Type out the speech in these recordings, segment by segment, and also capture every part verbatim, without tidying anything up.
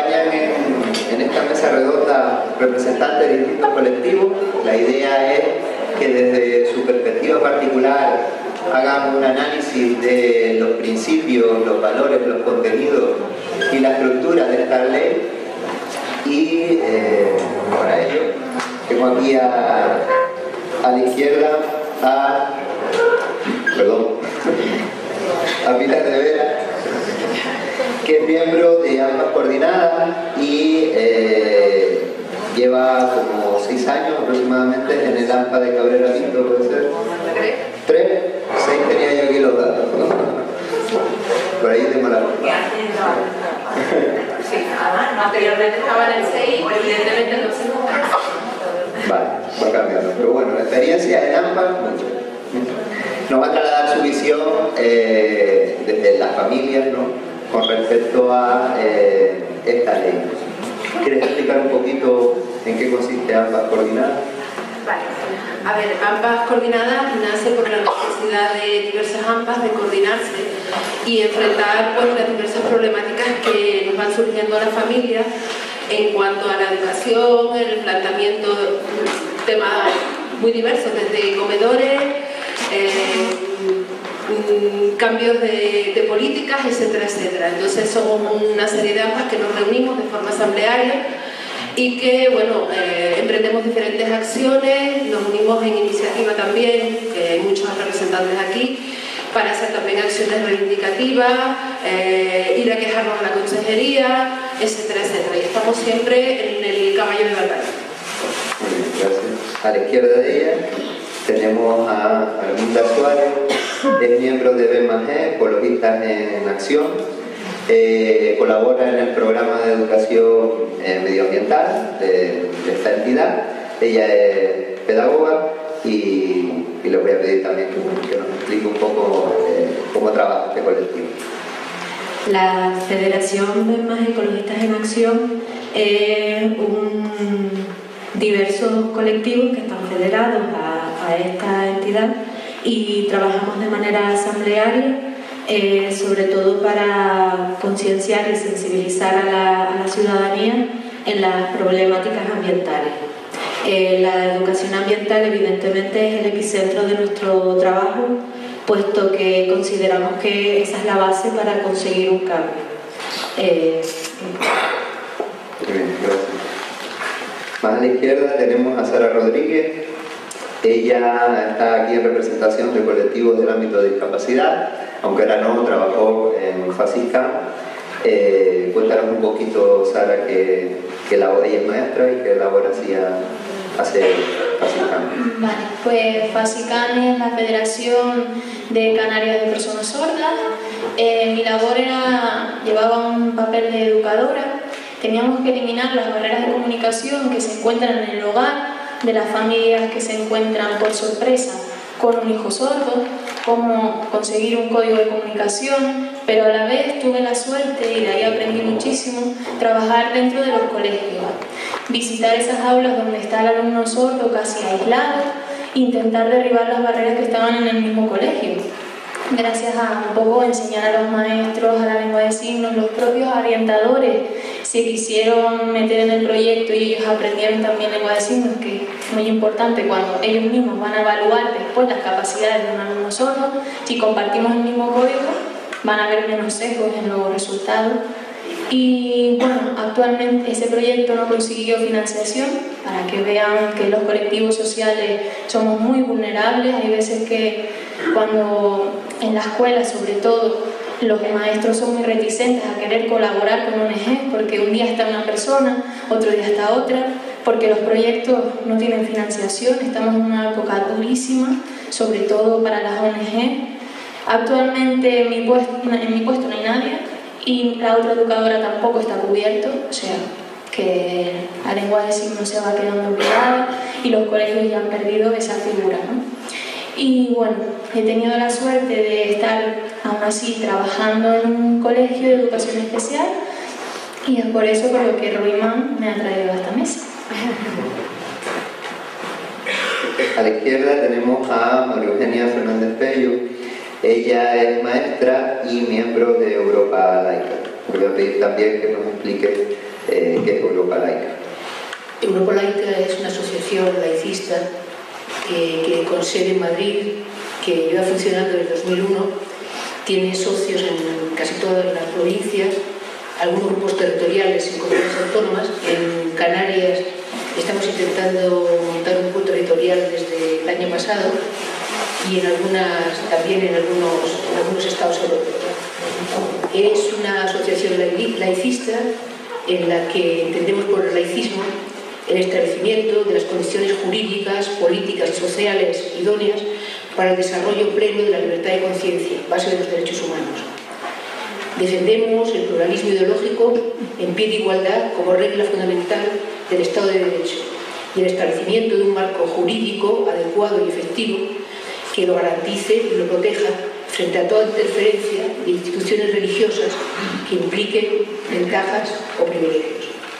acompañan en, en esta mesa redonda representantes de distintos colectivos. La idea es que desde su perspectiva particular hagan un análisis de los principios, los valores, los contenidos y la estructura de esta ley. Y eh, para ello tengo aquí a, a la izquierda a, perdón, a Pilar de Vera, que es miembro de ambas coordinadas y eh, lleva como seis años aproximadamente en el AMPA de Cabrera Pinto, ¿puede ser? ¿Tres? ¿Tres? Seis tenía yo aquí los datos. Por ahí tengo la... Sí, además, anteriormente estaba en el seis, evidentemente no se Vale, va cambiando. Pero bueno, la experiencia en AMPA, mucho. Nos va a trasladar su visión eh, desde las familias, ¿no?, con respecto a eh, esta ley. ¿Quieres explicar un poquito en qué consiste AMPA Coordinadas? Vale. A ver, AMPA Coordinadas nace por la necesidad de diversas AMPAs de coordinarse y enfrentar pues, las diversas problemáticas que nos van surgiendo a las familias en cuanto a la educación, el planteamiento de temas muy diversos, desde comedores, eh, cambios de, de políticas, etcétera, etcétera. Entonces somos una serie de AMPAs que nos reunimos de forma asamblearia y que, bueno, eh, emprendemos diferentes acciones, nos unimos en iniciativa también, que hay muchos representantes aquí, para hacer también acciones reivindicativas, eh, ir a quejarnos a la consejería, etcétera, etcétera. Y estamos siempre en el caballo de batalla. Muy bien, gracias. A la izquierda de ella tenemos a Arminda Suárez, es miembro de B más E, Ecologistas en Acción. Eh, colabora en el programa de educación eh, medioambiental de, de esta entidad. Ella es pedagoga y, y le voy a pedir también que, que nos explique un poco eh, cómo trabaja este colectivo. La Federación de más Ecologistas en Acción es un diversos colectivos que están federados a, a esta entidad y trabajamos de manera asamblearia. Eh, sobre todo para concienciar y sensibilizar a la, a la ciudadanía en las problemáticas ambientales. Eh, la educación ambiental evidentemente es el epicentro de nuestro trabajo, puesto que consideramos que esa es la base para conseguir un cambio. Eh, Muy bien, gracias. Más a la izquierda tenemos a Sara Rodríguez. Ella está aquí en representación de colectivos del ámbito de discapacidad, aunque ahora no, trabajó en FACICAM. Eh, cuéntanos un poquito, Sara, que, que labor, ella es maestra y qué labor hacía hace FACICAM. Vale, pues FACICAM es la Federación de Canarias de Personas Sordas. Eh, mi labor era, llevaba un papel de educadora. Teníamos que eliminar las barreras de comunicación que se encuentran en el hogar de las familias que se encuentran por sorpresa con un hijo sordo, cómo conseguir un código de comunicación, pero a la vez tuve la suerte, y de ahí aprendí muchísimo, trabajar dentro de los colegios, visitar esas aulas donde está el alumno sordo casi aislado, intentar derribar las barreras que estaban en el mismo colegio. Gracias a un poco enseñar a los maestros a la lengua de signos, los propios orientadores se quisieron meter en el proyecto y ellos aprendieron también lengua de signos, que es muy importante cuando ellos mismos van a evaluar después las capacidades de un alumno sordo. Si compartimos el mismo código, van a haber menos sesgos en los resultados. Y bueno, actualmente ese proyecto no consiguió financiación, para que vean que los colectivos sociales somos muy vulnerables. Hay veces que cuando en la escuela, sobre todo, los maestros son muy reticentes a querer colaborar con O N G, porque un día está una persona, otro día está otra, porque los proyectos no tienen financiación. Estamos en una época durísima, sobre todo para las O N G. Actualmente en mi puesto, en mi puesto no hay nadie, y la otra educadora tampoco está cubierto, o sea que la lengua de signos se va quedando olvidada y los colegios ya han perdido esa figura, ¿no? Y bueno, he tenido la suerte de estar aún así trabajando en un colegio de educación especial, y es por eso por lo que Ruimán me ha traído a esta mesa. A la izquierda tenemos a María Eugenia Fernández Pello. Ella es maestra y miembro de Europa Laica. Le voy a pedir también que nos explique eh, ¿qué es Europa Laica? Europa Laica es una asociación laicista que, que con sede en Madrid, que lleva funcionando desde dos mil uno, tiene socios en casi todas las provincias, algunos grupos territoriales en comunidades autónomas. En Canarias estamos intentando montar un grupo territorial desde el año pasado y en algunas, también en algunos, en algunos estados europeos. Es una asociación laicista en la que entendemos por el laicismo el establecimiento de las condiciones jurídicas, políticas y sociales idóneas para el desarrollo pleno de la libertad de conciencia, base de los derechos humanos. Defendemos el pluralismo ideológico en pie de igualdad como regla fundamental del Estado de Derecho y el establecimiento de un marco jurídico adecuado y efectivo que lo garantice y lo proteja frente a toda interferencia de instituciones religiosas que impliquen ventajas o privilegios.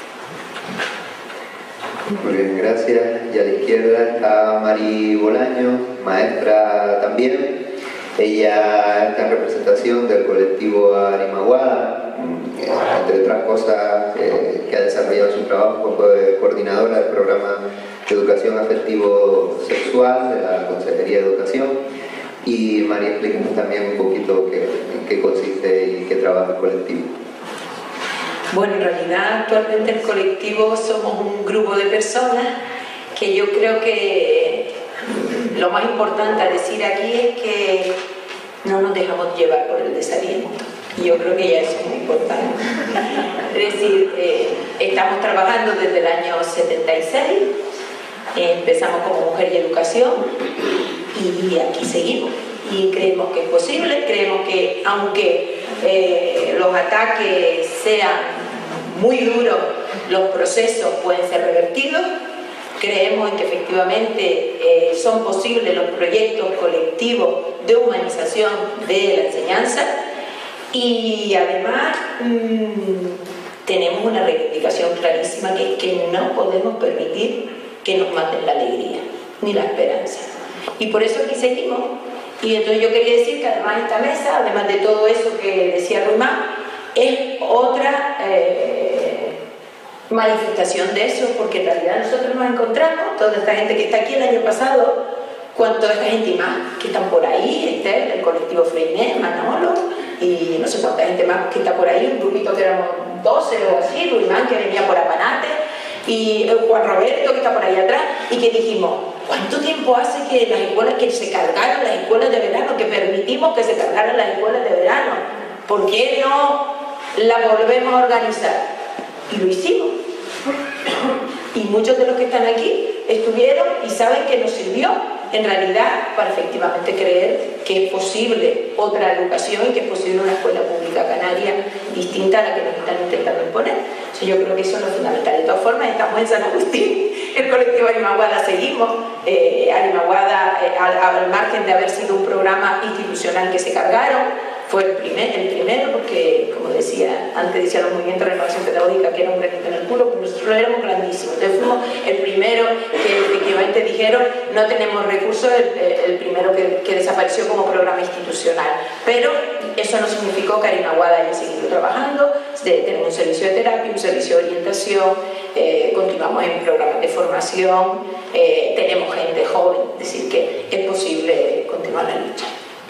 Muy bien, gracias. Y a la izquierda está Mari Bolaño, maestra también. Ella está en representación del colectivo Arimaguada, entre otras cosas eh, que ha desarrollado su trabajo como coordinadora del programa de educación afectivo sexual de la Consejería de Educación. Y María, explíquenos también un poquito qué, en qué consiste y qué trabaja el colectivo. Bueno, en realidad actualmente el colectivo somos un grupo de personas que yo creo que lo más importante a decir aquí es que no nos dejamos llevar por el desaliento. Y yo creo que ya eso es muy importante. Es decir, eh, estamos trabajando desde el año setenta y seis, eh, empezamos como Mujer y Educación y aquí seguimos. Y creemos que es posible, creemos que aunque eh, los ataques sean muy duros, los procesos pueden ser revertidos. Creemos que efectivamente eh, son posibles los proyectos colectivos de humanización de la enseñanza y además mmm, tenemos una reivindicación clarísima que es que no podemos permitir que nos maten la alegría ni la esperanza. Y por eso aquí seguimos. Y entonces yo quería decir que además esta mesa, además de todo eso que decía Ruimán, es otra eh, manifestación de eso, porque en realidad nosotros nos encontramos, toda esta gente que está aquí el año pasado, con toda esta gente y más que están por ahí, Esther, el colectivo Freiné, Manolo, y no sé cuánta gente más que está por ahí, un grupito que éramos doce o así, Ruimán que venía por Apanate, y Juan Roberto que está por ahí atrás, y que dijimos, ¿cuánto tiempo hace que las escuelas, que se cargaron las escuelas de verano, que permitimos que se cargaran las escuelas de verano? ¿Por qué no las volvemos a organizar? Y lo hicimos. Y muchos de los que están aquí estuvieron y saben que nos sirvió en realidad para efectivamente creer que es posible otra educación y que es posible una escuela pública canaria distinta a la que nos están intentando imponer. O sea, yo creo que eso es lo fundamental. De todas formas, estamos en San Agustín, el colectivo Arimaguada seguimos, eh, Arimaguada eh, al, al margen de haber sido un programa institucional que se cargaron, fue el, primer, el primero porque, como decía, antes decía los movimientos de renovación pedagógica que era un granito en el culo, pues nosotros éramos grandísimos. Entonces fuimos el primero que efectivamente dijeron no tenemos recursos, el, el primero que, que desapareció como programa institucional. Pero eso no significó que Arimaguada haya seguido trabajando, tenemos un servicio de terapia, un servicio de orientación, eh, continuamos en programas de formación, eh, tenemos gente joven, es decir, que es posible continuar la lucha.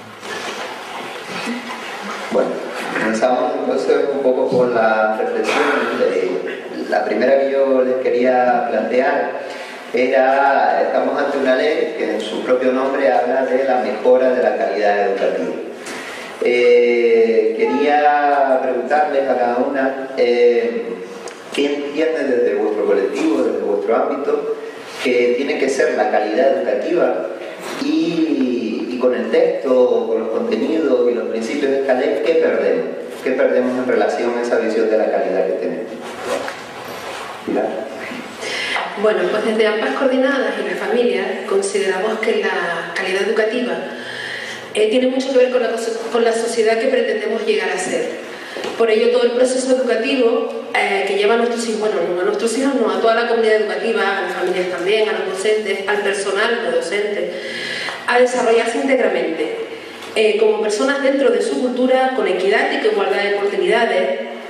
Bueno, comenzamos entonces un poco con la reflexión. La primera que yo les quería plantear era, estamos ante una ley que en su propio nombre habla de la mejora de la calidad educativa. Eh, quería preguntarles a cada una, eh, ¿qué entienden desde vuestro colectivo, desde vuestro ámbito, que tiene que ser la calidad educativa? Y, y con el texto, con los contenidos y los principios de esta ley, ¿qué perdemos? ¿Qué perdemos en relación a esa visión de la calidad que tenemos? Pilar. Bueno, pues desde ambas coordinadas y la familia consideramos que la calidad educativa eh, tiene mucho que ver con la, con la sociedad que pretendemos llegar a ser. Por ello, todo el proceso educativo eh, que lleva a nuestros hijos, bueno, no a nuestros hijos, no, a toda la comunidad educativa, a las familias también, a los docentes, al personal no docente, a desarrollarse íntegramente eh, como personas dentro de su cultura, con equidad y con igualdad de oportunidades,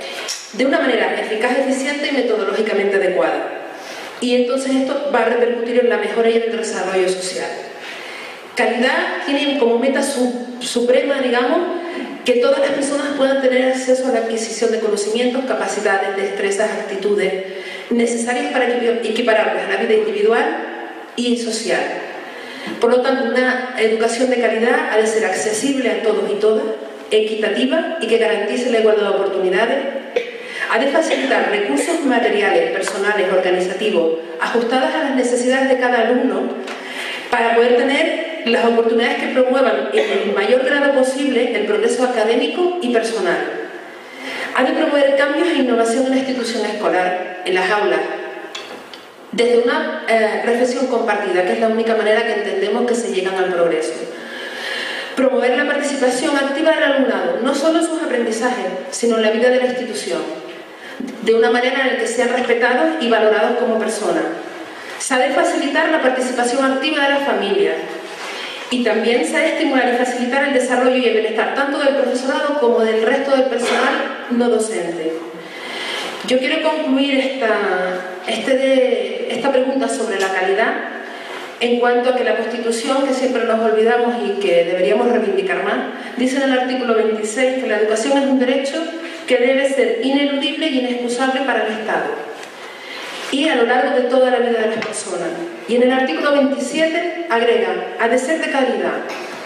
de una manera eficaz, eficiente y metodológicamente adecuada. Y entonces esto va a repercutir en la mejora y en el desarrollo social. Calidad tiene como meta su, suprema, digamos, que todas las personas puedan tener acceso a la adquisición de conocimientos, capacidades, destrezas, actitudes necesarias para equipararlas a la vida individual y social. Por lo tanto, una educación de calidad ha de ser accesible a todos y todas, equitativa y que garantice la igualdad de oportunidades. Ha de facilitar recursos materiales, personales, organizativos, ajustados a las necesidades de cada alumno para poder tener las oportunidades que promuevan en el mayor grado posible el progreso académico y personal. Ha de promover cambios e innovación en la institución escolar, en las aulas, desde una eh, reflexión compartida, que es la única manera que entendemos que se llegan al progreso. Promover la participación activa del alumnado, no solo en sus aprendizajes, sino en la vida de la institución, de una manera en la que sean respetados y valorados como personas. Se ha de facilitar la participación activa de las familias y también se ha de estimular y facilitar el desarrollo y el bienestar tanto del profesorado como del resto del personal no docente. Yo quiero concluir esta, este de, esta pregunta sobre la calidad en cuanto a que la Constitución, que siempre nos olvidamos y que deberíamos reivindicar más, dice en el artículo veintiséis que la educación es un derecho que debe ser ineludible y inexcusable para el Estado y a lo largo de toda la vida de las personas. Y en el artículo veintisiete agrega, ha de ser de calidad.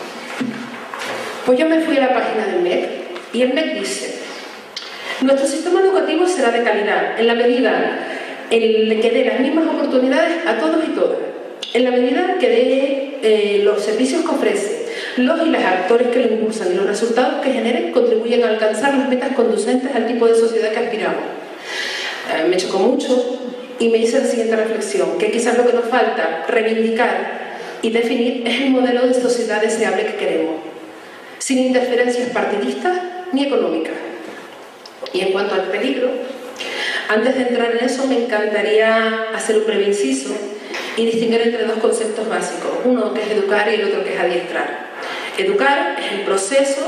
Pues yo me fui a la página del M E C y el M E C dice: nuestro sistema educativo será de calidad en la medida en que dé las mismas oportunidades a todos y todas, en la medida que dé eh, los servicios que ofrece, los y las actores que lo impulsan y los resultados que generen contribuyen a alcanzar las metas conducentes al tipo de sociedad que aspiramos. Eh, me chocó mucho y me hice la siguiente reflexión, que quizás lo que nos falta reivindicar y definir es el modelo de sociedad deseable que queremos, sin interferencias partidistas ni económicas. Y en cuanto al peligro, antes de entrar en eso me encantaría hacer un breve inciso y distinguir entre dos conceptos básicos, uno que es educar y el otro que es adiestrar. Educar es el proceso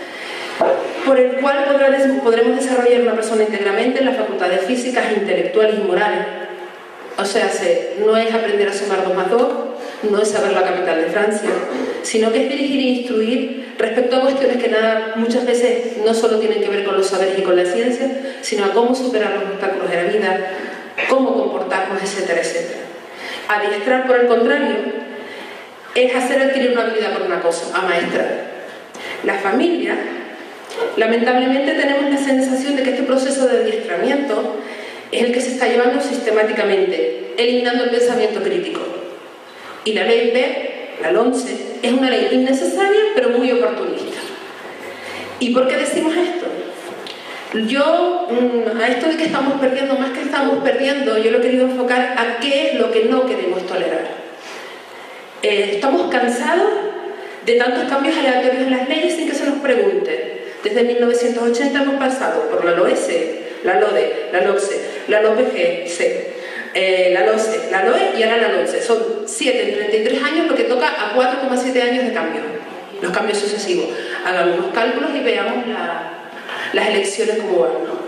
por el cual podremos desarrollar una persona íntegramente en las facultades físicas, intelectuales y morales. O sea, no es aprender a sumar dos más dos, no es saber la capital de Francia, sino que es dirigir e instruir respecto a cuestiones que nada, muchas veces no solo tienen que ver con los saberes y con la ciencia, sino a cómo superar los obstáculos de la vida, cómo comportarnos, etcétera, etcétera. Adiestrar, por el contrario, es hacer adquirir una habilidad por una cosa, amaestrar. La familia, lamentablemente tenemos la sensación de que este proceso de adiestramiento es el que se está llevando sistemáticamente, eliminando el pensamiento crítico. Y la ley B, la LOMCE, es una ley innecesaria pero muy oportunista. ¿Y por qué decimos esto? Yo, a esto de que estamos perdiendo, más que estamos perdiendo, yo lo he querido enfocar a qué es lo que no queremos tolerar. Eh, estamos cansados de tantos cambios aleatorios en las leyes sin que se nos pregunte. Desde mil novecientos ochenta hemos pasado por la LOESE, la LODE, la LOCSE, la LOPGC, eh, la LOCE, la LOE y ahora la LOMCE. Son siete en treinta y tres años, lo que toca a cuatro coma siete años de cambio, los cambios sucesivos. Hagamos unos cálculos y veamos la, las elecciones como van, ¿no?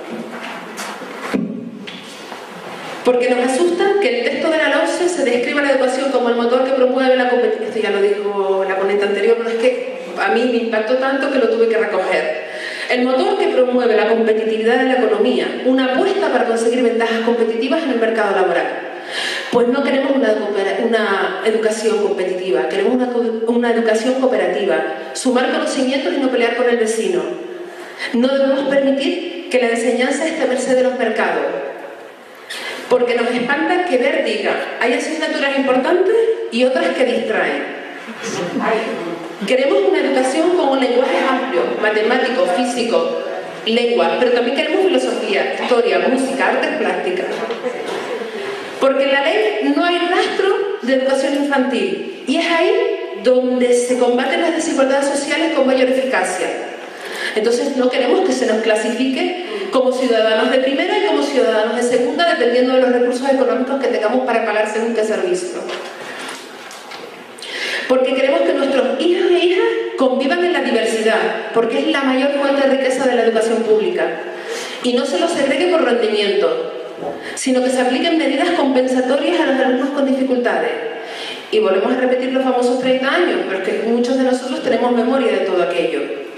Porque nos asusta que el texto de la LOCSE se describa la educación como el motor que promueve la competitividad. Esto ya lo dijo la ponente anterior, pero es que a mí me impactó tanto que lo tuve que recoger. El motor que promueve la competitividad de la economía, una apuesta para conseguir ventajas competitivas en el mercado laboral. Pues no queremos una, una educación competitiva, queremos una, una educación cooperativa, sumar conocimientos y no pelear con el vecino. No debemos permitir que la enseñanza esté a merced de los mercados, porque nos espanta que ver diga, hay asignaturas importantes y otras que distraen. Queremos una educación con un lenguaje amplio, matemático, físico, lengua, pero también queremos filosofía, historia, música, artes plásticas. Porque en la ley no hay rastro de educación infantil y es ahí donde se combaten las desigualdades sociales con mayor eficacia. Entonces no queremos que se nos clasifique como ciudadanos de primera y como ciudadanos de segunda, dependiendo de los recursos económicos que tengamos para pagar según qué servicio. Porque queremos que nuestros hijos e hijas convivan en la diversidad, porque es la mayor fuente de riqueza de la educación pública. y no se los segregue por rendimiento, sino que se apliquen medidas compensatorias a los alumnos con dificultades. Y volvemos a repetir los famosos treinta años, pero es que muchos de nosotros tenemos memoria de todo aquello.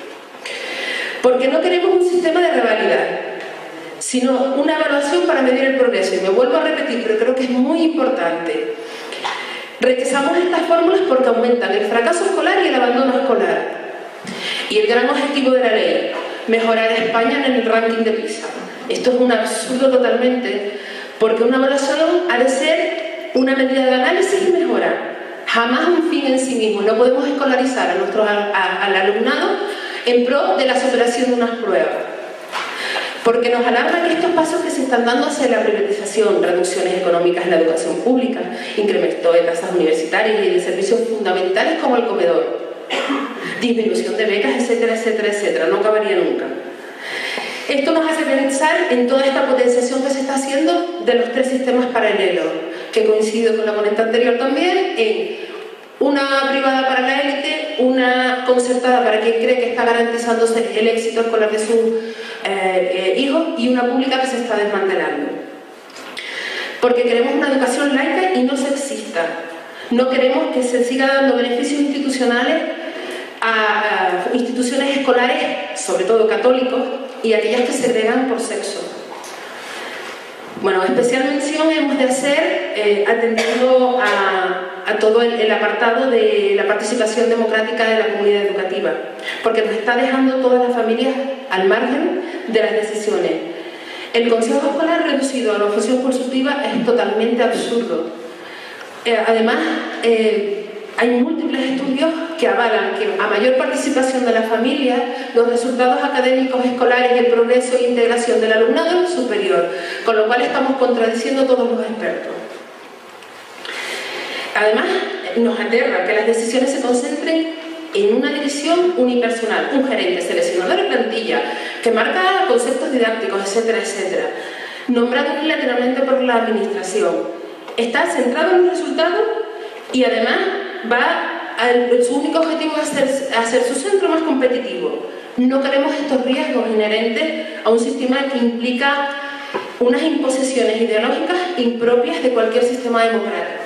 Porque no queremos un sistema de reválida, sino una evaluación para medir el progreso. Y me vuelvo a repetir, pero creo que es muy importante. Rechazamos estas fórmulas porque aumentan el fracaso escolar y el abandono escolar. Y el gran objetivo de la ley, mejorar a España en el ranking de PISA. Esto es un absurdo totalmente, porque una evaluación ha de ser una medida de análisis y mejora, jamás un fin en sí mismo. No podemos escolarizar a nuestro, a, a, al alumnado en pro de la superación de unas pruebas, porque nos alarman estos pasos que se están dando hacia la privatización, reducciones económicas en la educación pública, incremento de tasas universitarias y de servicios fundamentales como el comedor, disminución de becas, etcétera, etcétera, etcétera. No acabaría nunca. Esto nos hace pensar en toda esta potenciación que se está haciendo de los tres sistemas paralelos, que coincido con la ponente anterior también, en una privada para la élite, una concertada para quien cree que está garantizándose el éxito escolar de sus eh, eh, hijos, y una pública que se está desmantelando. Porque queremos una educación laica y no sexista. No queremos que se siga dando beneficios institucionales a, a instituciones escolares, sobre todo católicos, y aquellas que segregan por sexo. Bueno, especial mención hemos de hacer eh, atendiendo a, a todo el, el apartado de la participación democrática de la comunidad educativa, porque nos está dejando todas las familias al margen de las decisiones. El consejo escolar reducido a la función consultiva es totalmente absurdo. Eh, además, eh, hay múltiples estudios que avalan que a mayor participación de la familia, los resultados académicos escolares y el progreso e integración del alumnado es superior, con lo cual estamos contradiciendo a todos los expertos. Además, nos aterra que las decisiones se concentren en una división unipersonal, un gerente, seleccionador de plantilla, que marca conceptos didácticos, etcétera, etcétera, nombrado unilateralmente por la administración. Está centrado en los resultados y además va a, su único objetivo es hacer, hacer su centro más competitivo. No queremos estos riesgos inherentes a un sistema que implica unas imposiciones ideológicas impropias de cualquier sistema democrático.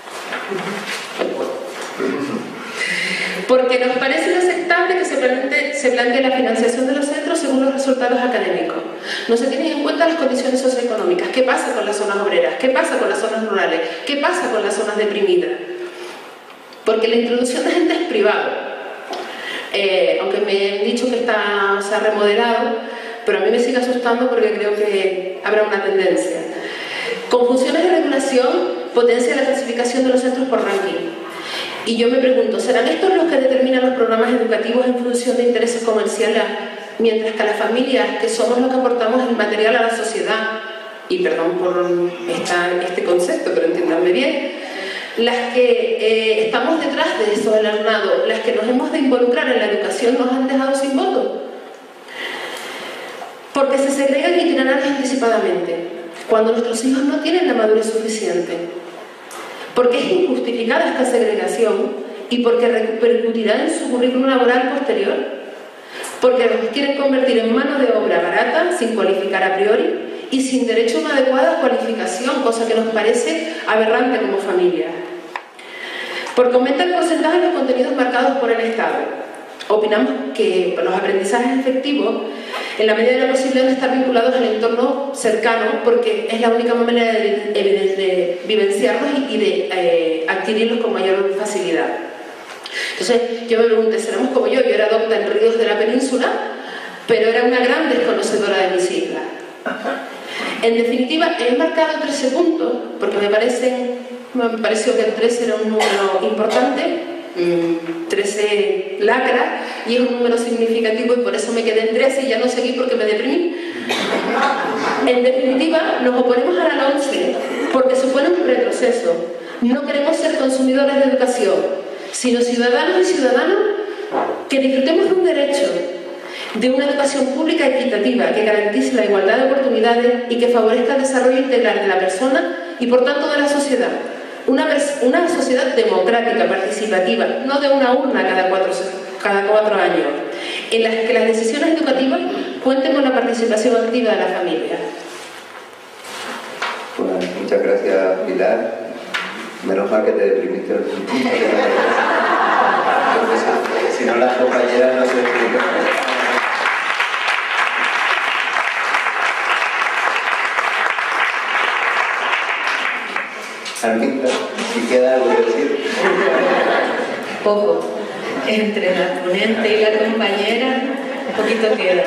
Porque nos parece inaceptable que se plantee, se plantee la financiación de los centros según los resultados académicos. No se tienen en cuenta las condiciones socioeconómicas. ¿Qué pasa con las zonas obreras? ¿Qué pasa con las zonas rurales? ¿Qué pasa con las zonas deprimidas? Porque la introducción de agentes privados, eh, aunque me han dicho que está, se ha remodelado, pero a mí me sigue asustando porque creo que habrá una tendencia. Con funciones de regulación potencia la clasificación de los centros por ranking. Y yo me pregunto, ¿serán estos los que determinan los programas educativos en función de intereses comerciales, mientras que a las familias, que somos los que aportamos el material a la sociedad, y perdón por esta, este concepto, pero entiéndanme bien, las que eh, estamos detrás de eso del alumnado, las que nos hemos de involucrar en la educación, nos han dejado sin voto? Porque se segregan itinerarios anticipadamente, cuando nuestros hijos no tienen la madurez suficiente. Porque es injustificada esta segregación y porque repercutirá en su currículum laboral posterior. Porque nos quieren convertir en mano de obra barata, sin cualificar a priori y sin derecho a una adecuada cualificación, cosa que nos parece aberrante como familia. Porque aumenta el porcentaje de los contenidos marcados por el Estado. Opinamos que los aprendizajes efectivos, en la medida de lo posible, deben estar vinculados al entorno cercano, porque es la única manera de, de, de, de vivenciarlos y de eh, adquirirlos con mayor facilidad. Entonces, yo me pregunté, ¿seremos como yo? Yo era docta en Ríos de la Península, pero era una gran desconocedora de mis islas. En definitiva, he marcado trece puntos, porque me, parecen, me pareció que el trece era un número importante, trece lacra, y es un número significativo, y por eso me quedé en trece y ya no seguí porque me deprimí. En definitiva, nos oponemos a la LOMCE porque supone un retroceso. No queremos ser consumidores de educación, sino ciudadanos y ciudadanas que disfrutemos de un derecho, de una educación pública equitativa que garantice la igualdad de oportunidades y que favorezca el desarrollo integral de la persona y por tanto de la sociedad. Una, una sociedad democrática, participativa, no de una urna cada cuatro, cada cuatro años, en la que las decisiones educativas Cuenten con la participación activa de la familia. Bueno, muchas gracias, Pilar. Menos mal que te deprimiste al punto. Si no, las compañeras no se explican. Arminda, si queda algo que decir. Poco. Entre la ponente y la compañera, un poquito queda.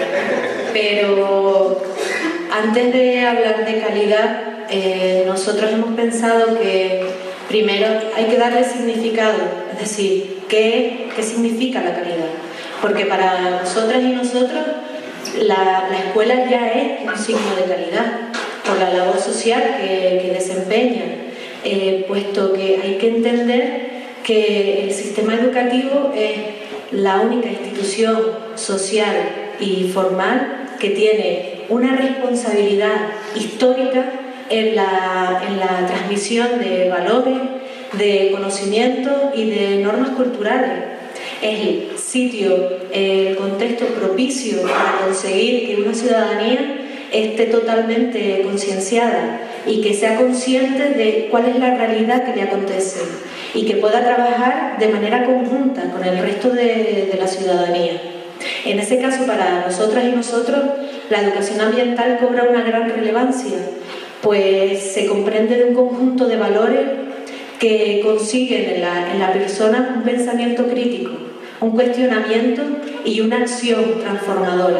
Pero antes de hablar de calidad, eh, nosotros hemos pensado que primero hay que darle significado, es decir, ¿qué, qué significa la calidad? Porque para nosotras y nosotros la, la escuela ya es un signo de calidad, por la labor social que, que desempeña, eh, puesto que hay que entender que el sistema educativo es la única institución social y formal que tiene una responsabilidad histórica en la, en la transmisión de valores, de conocimientos y de normas culturales. Es el sitio, el contexto propicio para conseguir que una ciudadanía esté totalmente concienciada y que sea consciente de cuál es la realidad que le acontece y que pueda trabajar de manera conjunta con el resto de, de la ciudadanía. En ese caso, para nosotras y nosotros, la educación ambiental cobra una gran relevancia, pues se comprende de un conjunto de valores que consiguen en la, en la persona un pensamiento crítico, un cuestionamiento y una acción transformadora.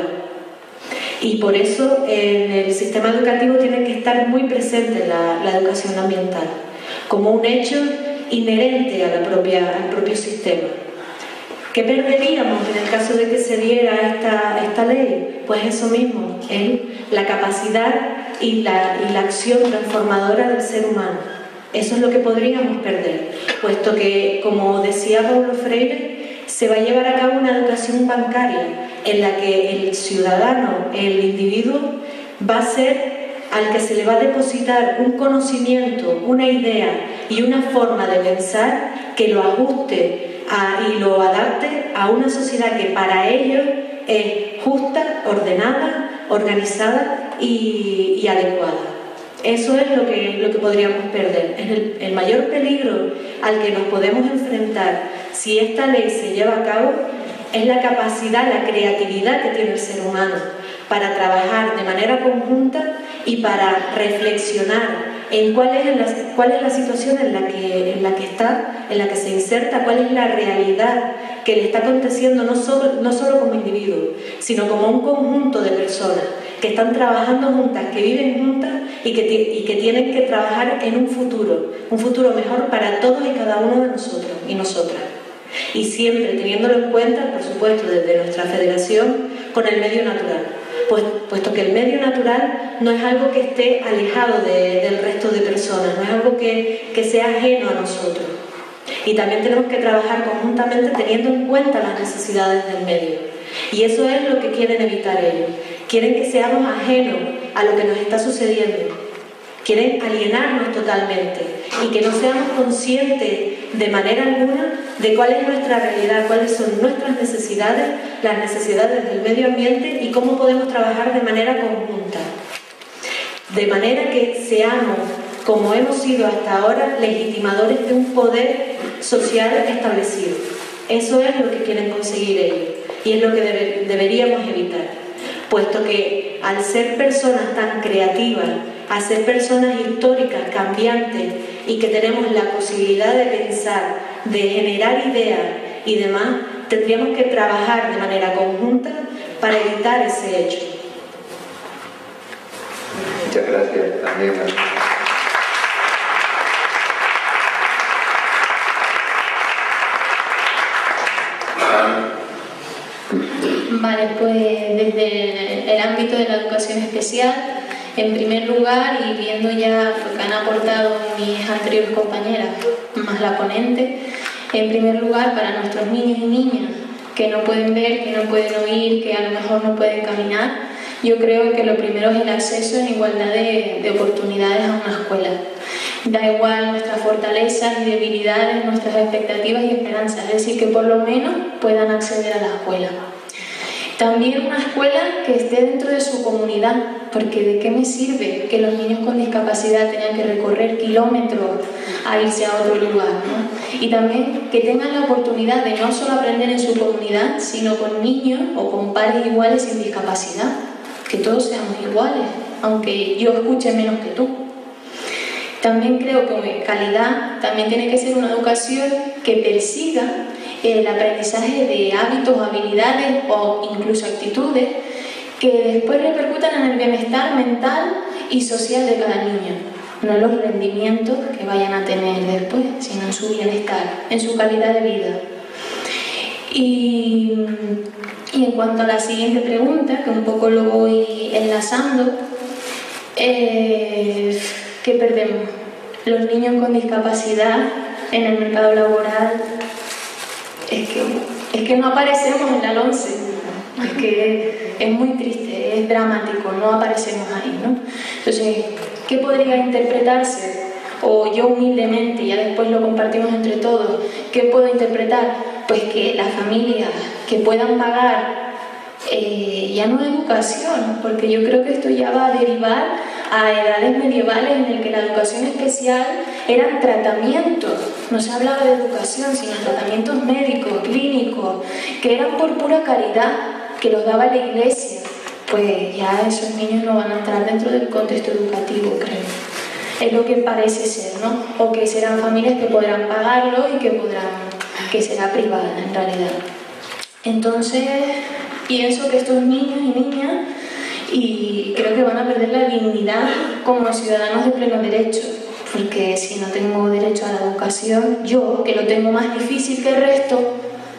Y por eso en el sistema educativo tiene que estar muy presente la, la educación ambiental, como un hecho inherente a la propia, al propio sistema. ¿Qué perderíamos en el caso de que se diera esta, esta ley? Pues eso mismo, en la capacidad y la, y la acción transformadora del ser humano. Eso es lo que podríamos perder, puesto que, como decía Paulo Freire, se va a llevar a cabo una educación bancaria en la que el ciudadano, el individuo, va a ser al que se le va a depositar un conocimiento, una idea y una forma de pensar que lo ajuste a, y lo adapte a una sociedad que para ello es justa, ordenada, organizada y, y adecuada. Eso es lo que, lo que podríamos perder. Es el, el mayor peligro al que nos podemos enfrentar si esta ley se lleva a cabo es la capacidad, la creatividad que tiene el ser humano para trabajar de manera conjunta y para reflexionar en cuál es la, cuál es la situación en la, que, en la que está, en la que se inserta, cuál es la realidad que le está aconteciendo no solo, no solo como individuo, sino como un conjunto de personas que están trabajando juntas, que viven juntas y que, y que tienen que trabajar en un futuro, un futuro mejor para todos y cada uno de nosotros y nosotras. Y siempre teniéndolo en cuenta, por supuesto, desde nuestra federación, con el medio natural, pues, puesto que el medio natural no es algo que esté alejado de, del resto de personas, no es algo que, que sea ajeno a nosotros. Y también tenemos que trabajar conjuntamente teniendo en cuenta las necesidades del medio. Y eso es lo que quieren evitar ellos. Quieren que seamos ajenos a lo que nos está sucediendo. Quieren alienarnos totalmente y que no seamos conscientes de manera alguna de cuál es nuestra realidad, cuáles son nuestras necesidades, las necesidades del medio ambiente y cómo podemos trabajar de manera conjunta. De manera que seamos, como hemos sido hasta ahora, legitimadores de un poder social establecido. Eso es lo que quieren conseguir ellos y es lo que debe, deberíamos evitar, puesto que al ser personas tan creativas, a ser personas históricas, cambiantes y que tenemos la posibilidad de pensar, de generar ideas y demás, tendríamos que trabajar de manera conjunta para evitar ese hecho. Muchas gracias, Daniela. Vale, pues desde el ámbito de la educación especial, en primer lugar, y viendo ya lo que han aportado mis anteriores compañeras, más la ponente, en primer lugar para nuestros niños y niñas que no pueden ver, que no pueden oír, que a lo mejor no pueden caminar, yo creo que lo primero es el acceso en igualdad de, de oportunidades a una escuela. Da igual nuestras fortalezas y debilidades, nuestras expectativas y esperanzas, es decir, que por lo menos puedan acceder a la escuela. También una escuela que esté dentro de su comunidad, porque ¿de qué me sirve que los niños con discapacidad tengan que recorrer kilómetros a irse a otro lugar, ¿no? Y también que tengan la oportunidad de no solo aprender en su comunidad, sino con niños o con pares iguales sin discapacidad, que todos seamos iguales, aunque yo escuche menos que tú. También creo que calidad también tiene que ser una educación que persiga el aprendizaje de hábitos, habilidades o incluso actitudes que después repercutan en el bienestar mental y social de cada niño, no los rendimientos que vayan a tener después, sino en su bienestar, en su calidad de vida. Y, y en cuanto a la siguiente pregunta, que un poco lo voy enlazando, eh, ¿qué perdemos? Los niños con discapacidad en el mercado laboral, es que, es que no aparecemos en la LONCE, es que es muy triste, es dramático, no aparecemos ahí, ¿no? Entonces, ¿qué podría interpretarse? O yo humildemente, ya después lo compartimos entre todos, ¿qué puedo interpretar? Pues que las familias que puedan pagar eh, ya no educación, porque yo creo que esto ya va a derivar a edades medievales en el que la educación especial eran tratamientos, no se hablaba de educación, sino tratamientos médicos, clínicos, que eran por pura caridad, que los daba la Iglesia. Pues ya esos niños no van a entrar dentro del contexto educativo, creo. Es lo que parece ser, ¿no? O que serán familias que podrán pagarlo y que podrán, que será privada en realidad. Entonces, pienso que estos niños y niñas, y creo que van a perder la dignidad como ciudadanos de pleno derecho, porque si no tengo derecho a la educación, yo, que lo tengo más difícil que el resto,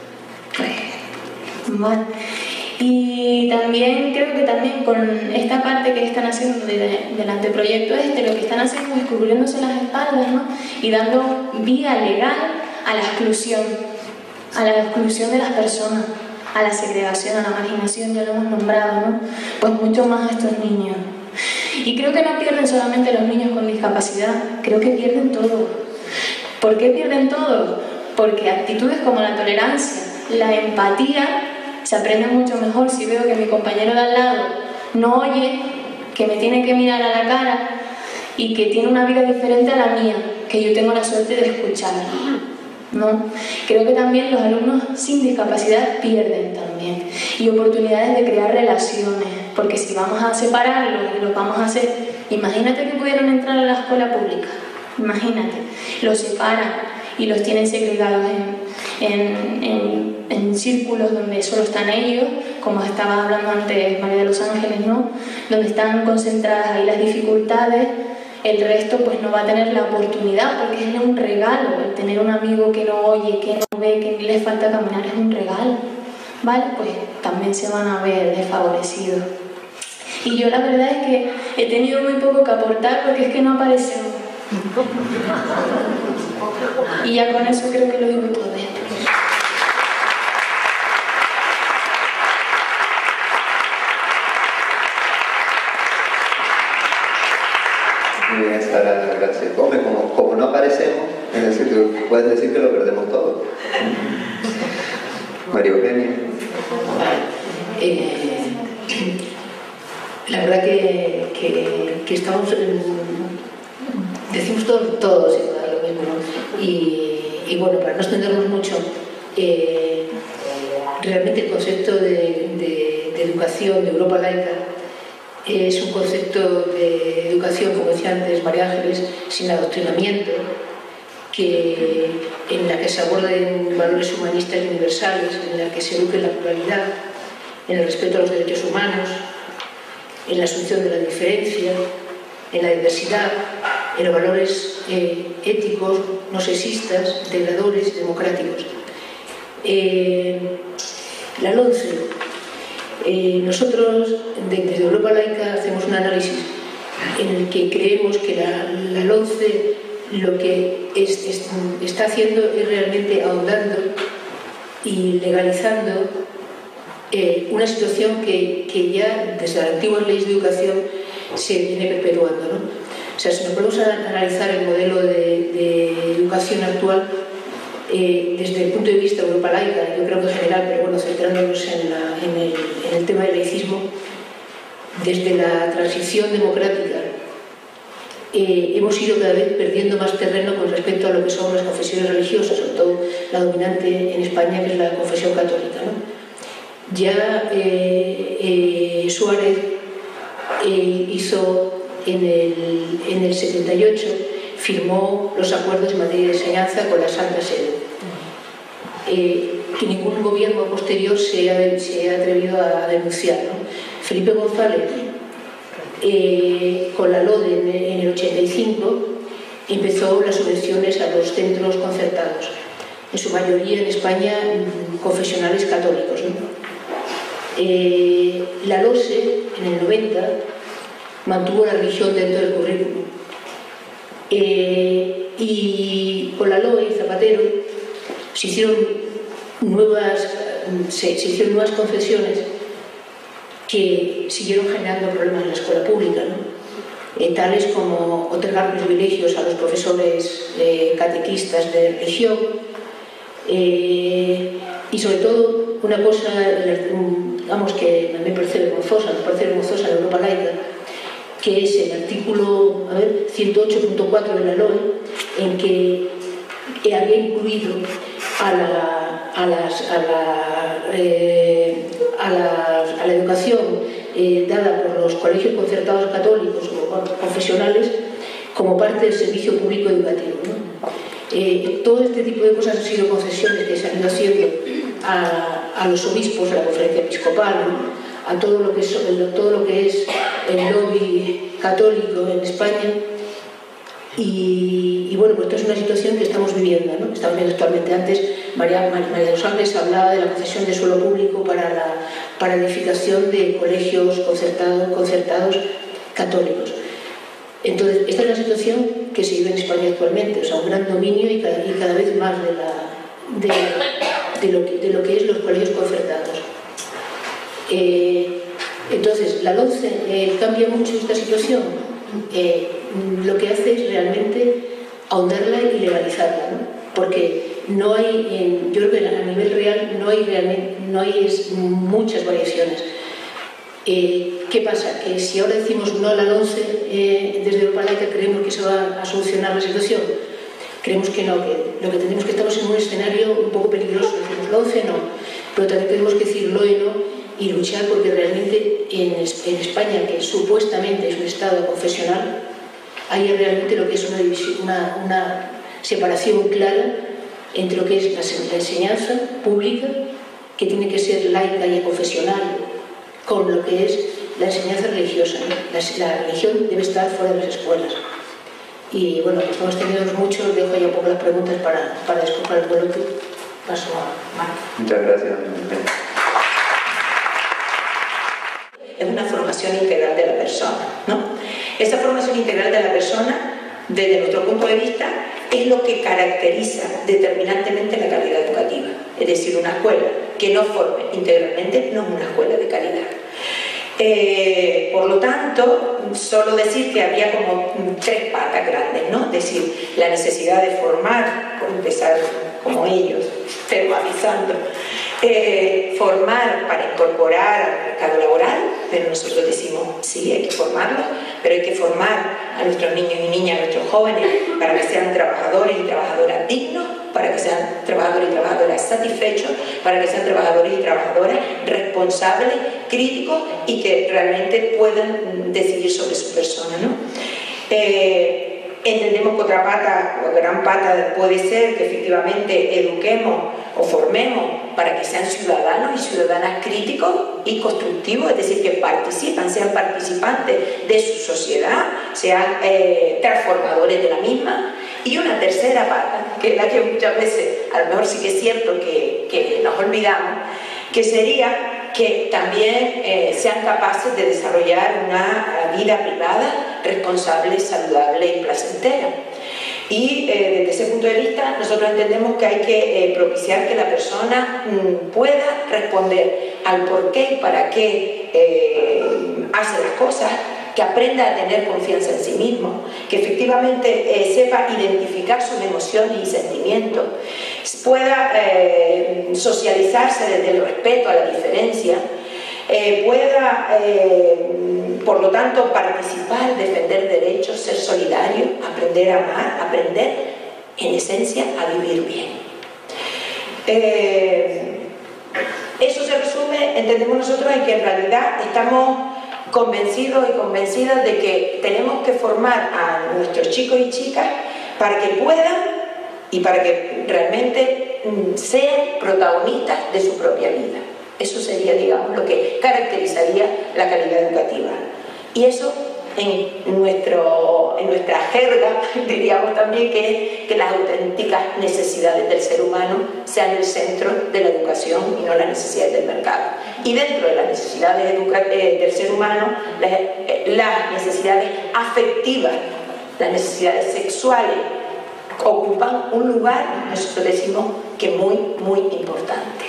pues mal. Y también creo que también con esta parte que están haciendo de, de, del anteproyecto este, lo que están haciendo es cubriéndose las espaldas, ¿no? Y dando vía legal a la exclusión, a la exclusión de las personas, a la segregación, a la marginación, ya lo hemos nombrado, ¿no? Pues mucho más a estos niños. Y creo que no pierden solamente los niños con discapacidad, creo que pierden todo. ¿Por qué pierden todo? Porque actitudes como la tolerancia, la empatía, se aprenden mucho mejor si veo que mi compañero de al lado no oye, que me tiene que mirar a la cara y que tiene una vida diferente a la mía, que yo tengo la suerte de escuchar, ¿no? Creo que también los alumnos sin discapacidad pierden también y oportunidades de crear relaciones, porque si vamos a separarlos y los vamos a hacer, imagínate que pudieran entrar a la escuela pública, imagínate, los separan y los tienen segregados en, en, en, en círculos donde solo están ellos, como estaba hablando antes María de los Ángeles, ¿no? Donde están concentradas ahí las dificultades. El resto pues no va a tener la oportunidad, porque es un regalo. El tener un amigo que no oye, que no ve, que le falta caminar, es un regalo, ¿vale? Pues también se van a ver desfavorecidos. Y yo la verdad es que he tenido muy poco que aportar, porque es que no aparecen. Y ya con eso creo que lo digo todo. Muy bien, Sara, gracias. Hombre, como, como no aparecemos, es decir, tú puedes decir que lo perdemos todo. María Eugenia. Eh, la verdad que, que, que estamos, en, decimos todos, todos igual, lo mismo, ¿no? Y, y bueno, para no extendernos mucho, eh, realmente el concepto de, de, de educación, de Europa laica, es un concepto de educación, como decía antes María Ángeles, sin adoctrinamiento, que, en la que se aborden valores humanistas y universales, en la que se eduque en la pluralidad, en el respeto a los derechos humanos, en la asunción de la diferencia, en la diversidad, en los valores eh, éticos, no sexistas, integradores y democráticos. Eh, la LONCE. Eh, nosotros, desde Europa Laica, hacemos un análisis en el que creemos que la, la LONCE lo que es, es, está haciendo es realmente ahondando y legalizando eh, una situación que, que ya desde las antiguas leyes de educación se viene perpetuando, ¿no? O sea, si nos ponemos a analizar el modelo de, de educación actual, eh, desde el punto de vista de Europa laica, yo creo que en general, pero bueno, centrándonos en, la, en, el, en el tema del laicismo, desde la transición democrática eh, hemos ido cada vez perdiendo más terreno con respecto a lo que son las confesiones religiosas, sobre todo la dominante en España, que es la confesión católica, ¿no? Ya eh, eh, Suárez eh, hizo en el, en el setenta y ocho, firmó los acuerdos en materia de enseñanza con la Santa Sede, eh, que ningún gobierno posterior se ha, se ha atrevido a denunciar, ¿no? Felipe González, eh, con la LODE en, en el ochenta y cinco, empezó las subvenciones a los centros concertados, en su mayoría en España confesionales católicos, ¿no? Eh, la LOSE en el noventa mantuvo la religión dentro del currículum, eh, y con la LOE y Zapatero se hicieron nuevas, se, se hicieron nuevas confesiones que siguieron generando problemas en la escuela pública, ¿no? Eh, tales como otorgar privilegios a los profesores eh, catequistas de religión, eh, y sobre todo una cosa, digamos, que me parece vergonzosa, me parece vergonzosa en Europa laica, que es el artículo a ver, ciento ocho punto cuatro de la LOE, en que había incluido a la, a las, a la, eh, a la, a la educación eh, dada por los colegios concertados católicos o confesionales como parte del servicio público educativo, ¿no? Eh, todo este tipo de cosas han sido concesiones que se han ido haciendo a, a los obispos, a la conferencia episcopal, ¿no? A todo lo, que es, todo lo que es el lobby católico en España, y, y bueno, pues esto es una situación que estamos viviendo, ¿no? Estamos viendo actualmente. Antes María, María de los Ángeles hablaba de la concesión de suelo público para la, para la edificación de colegios concertados, concertados católicos. Entonces, esta es la situación que se vive en España actualmente, o sea, un gran dominio y cada, y cada vez más de, la, de, de, lo que, de lo que es los colegios concertados. Eh, entonces, la LOMCE eh, cambia mucho esta situación. Eh, lo que hace es realmente ahondarla y legalizarla, ¿no? Porque no hay, en, yo creo que a nivel real no hay, realmente, no hay es, muchas variaciones. Eh, ¿Qué pasa? Que si ahora decimos no a la LOMCE, eh, desde Europa Laica creemos que se va a solucionar la situación. Creemos que no, que lo que tenemos que estamos en un escenario un poco peligroso. Decimos LOMCE no, pero también tenemos que decir LOE no y luchar porque realmente en, en España, que supuestamente es un estado confesional, hay realmente lo que es una, división, una, una separación clara entre lo que es la, la enseñanza pública, que tiene que ser laica y confesional, con lo que es la enseñanza religiosa, ¿no? la, la religión debe estar fuera de las escuelas. Y bueno, pues estamos teniendo muchos, dejo ya un poco las preguntas para, para después para el coloquio. Paso a Marta. Muchas gracias. Es una formación integral de la persona, ¿no? Esa formación integral de la persona, desde nuestro punto de vista, es lo que caracteriza determinantemente la calidad educativa. Es decir, una escuela que no forme integralmente no es una escuela de calidad. Eh, por lo tanto, solo decir que había como tres patas grandes, ¿no? Es decir, la necesidad de formar, por empezar como ellos, verbalizando, eh, formar para incorporar al mercado laboral, pero nosotros decimos, sí, hay que formarlos, pero hay que formar a nuestros niños y niñas, a nuestros jóvenes, para que sean trabajadores y trabajadoras dignos, para que sean trabajadores y trabajadoras satisfechos, para que sean trabajadores y trabajadoras responsables, críticos y que realmente puedan decidir sobre su persona, ¿no? Eh, entendemos que otra pata, o gran pata puede ser que efectivamente eduquemos o formemos para que sean ciudadanos y ciudadanas críticos y constructivos, es decir, que participan, sean participantes de su sociedad, sean eh, transformadores de la misma. Y una tercera pata, que es la que muchas veces, a lo mejor sí que es cierto que, que nos olvidamos, que sería que también eh, sean capaces de desarrollar una vida privada responsable, saludable y placentera. Y eh, desde ese punto de vista nosotros entendemos que hay que eh, propiciar que la persona mm, pueda responder al por qué y para qué eh, hace las cosas, que aprenda a tener confianza en sí mismo, que efectivamente eh, sepa identificar sus emociones y sentimientos, pueda eh, socializarse desde el respeto a la diferencia, eh, pueda, eh, por lo tanto, participar, defender derechos, ser solidario, aprender a amar, aprender, en esencia, a vivir bien. Eh, eso se resume, entendemos nosotros, en que en realidad estamos convencidos y convencidas de que tenemos que formar a nuestros chicos y chicas para que puedan y para que realmente sean protagonistas de su propia vida. Eso sería, digamos, lo que caracterizaría la calidad educativa. Y eso en, nuestro, en nuestra jerga, diríamos también que, que las auténticas necesidades del ser humano sean el centro de la educación y no las necesidades del mercado. Y dentro de las necesidades eh, del ser humano, las, eh, las necesidades afectivas, las necesidades sexuales, ocupan un lugar, nosotros decimos, que muy, muy importante.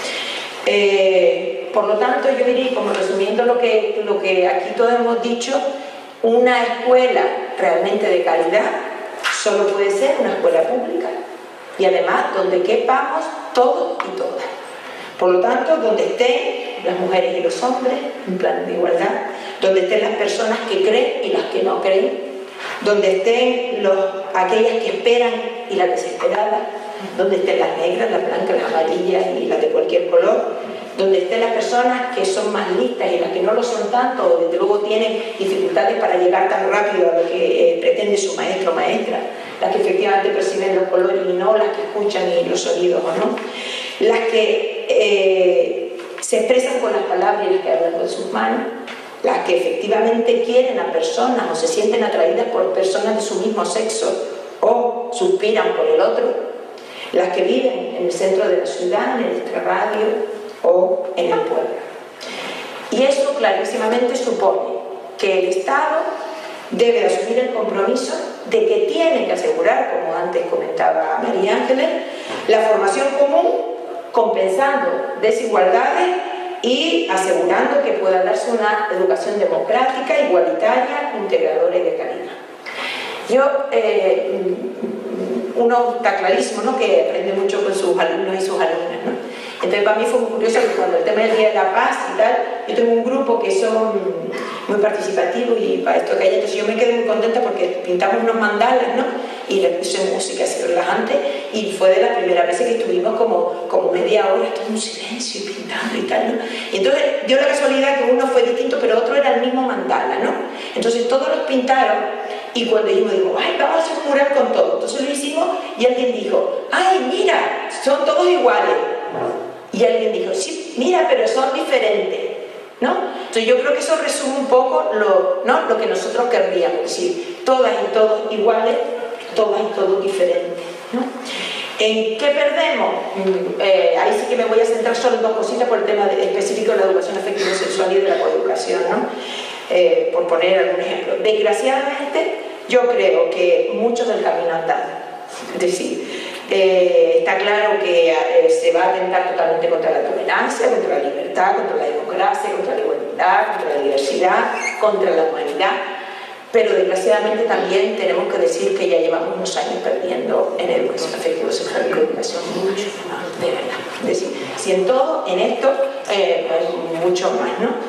Eh, por lo tanto, yo diría, como resumiendo lo que, lo que aquí todos hemos dicho, una escuela realmente de calidad solo puede ser una escuela pública y además donde quepamos todos y todas. Por lo tanto, donde estén las mujeres y los hombres en plan de igualdad, donde estén las personas que creen y las que no creen, donde estén los, aquellas que esperan y las desesperadas, donde estén las negras, las blancas, las amarillas y las de cualquier color, donde estén las personas que son más listas y las que no lo son tanto, o desde luego tienen dificultades para llegar tan rápido a lo que eh, pretende su maestro o maestra, las que efectivamente perciben los colores y no las que escuchan y los sonidos o no, las que eh, se expresan con las palabras y las que hablan con sus manos, las que efectivamente quieren a personas o se sienten atraídas por personas de su mismo sexo o suspiran por el otro, las que viven en el centro de la ciudad, en el extrarradio o en el pueblo. Y eso clarísimamente supone que el Estado debe asumir el compromiso de que tiene que asegurar, como antes comentaba María Ángeles, la formación común, compensando desigualdades y asegurando que pueda darse una educación democrática, igualitaria, integradora y de calidad. Yo, eh, uno está clarísimo, ¿no?, que aprende mucho con sus alumnos y sus alumnas, ¿no? Entonces para mí fue muy curioso que cuando el tema del Día de la Paz y tal, yo tengo un grupo que son muy participativos y para esto que hay, entonces yo me quedé muy contenta porque pintamos unos mandalas, ¿no?, y le puse música así relajante y fue de las primeras veces que estuvimos como, como media hora, todo en silencio y pintando y tal, ¿no? Y entonces dio la casualidad que uno fue distinto pero otro era el mismo mandala, ¿no? Entonces todos los pintaron y cuando dijimos, digo, ay, vamos a hacer un mural con todo. Entonces lo hicimos y alguien dijo, ay, mira, son todos iguales. Y alguien dijo, sí, mira, pero son diferentes, ¿no? Entonces yo creo que eso resume un poco lo, ¿no?, lo que nosotros querríamos decir, todas y todos iguales, todas y todos diferentes, ¿no? ¿En qué perdemos? Eh, ahí sí que me voy a centrar solo en dos cositas por el tema de, específico de la educación afectivo-sexual y de la coeducación, ¿no? Eh, por poner algún ejemplo. Desgraciadamente, yo creo que mucho del camino andado. Es decir, eh, está claro que eh, se va a atentar totalmente contra la tolerancia, contra la libertad, contra la democracia, contra la igualdad, contra la diversidad, contra la humanidad. Pero desgraciadamente también tenemos que decir que ya llevamos unos años perdiendo en educación afectivo-sexual y coeducación mucho, ¿no?, de verdad. Es decir, si en todo, en esto, eh, pues mucho más, ¿no?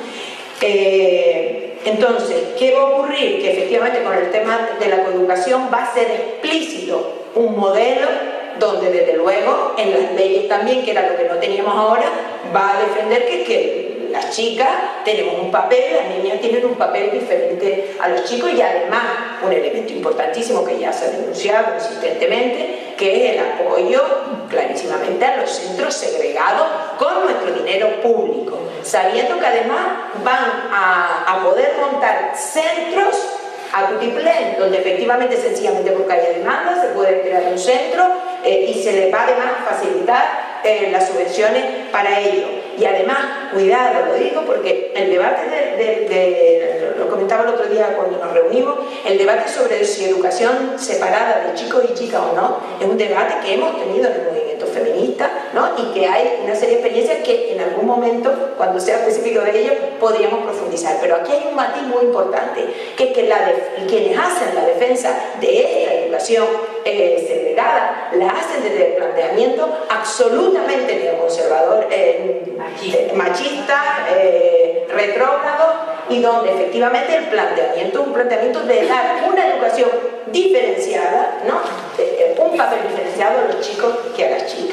Eh, entonces, ¿qué va a ocurrir? Que efectivamente con el tema de la coeducación va a ser explícito un modelo donde desde luego en las leyes también, que era lo que no teníamos ahora, va a defender que, que las chicas tenemos un papel, las niñas tienen un papel diferente a los chicos y además un elemento importantísimo que ya se ha denunciado insistentemente, que es el apoyo clarísimamente a los centros segregados con nuestro dinero público, sabiendo que además van a, a poder montar centros a tutiplén, donde efectivamente, sencillamente porque haya demanda, se puede crear un centro eh, y se les va además a facilitar eh, las subvenciones para ello. Y además, cuidado, lo digo porque el debate, de, de, de, lo comentaba el otro día cuando nos reunimos, el debate sobre si educación separada de chicos y chicas o no, es un debate que hemos tenido en el movimiento movimientos feministas, ¿no? Y que hay una serie de experiencias que en algún momento, cuando sea específico de ello, podríamos profundizar. Pero aquí hay un matiz muy importante, que es que la de, quienes hacen la defensa de esta educación eh, segregada, la hacen desde el planteamiento absolutamente neoconservador, eh, eh, machista, eh, retrógrado, y donde efectivamente el planteamiento es un planteamiento de dar una educación diferenciada, ¿no? Eh, un papel diferenciado a los chicos que a las chicas.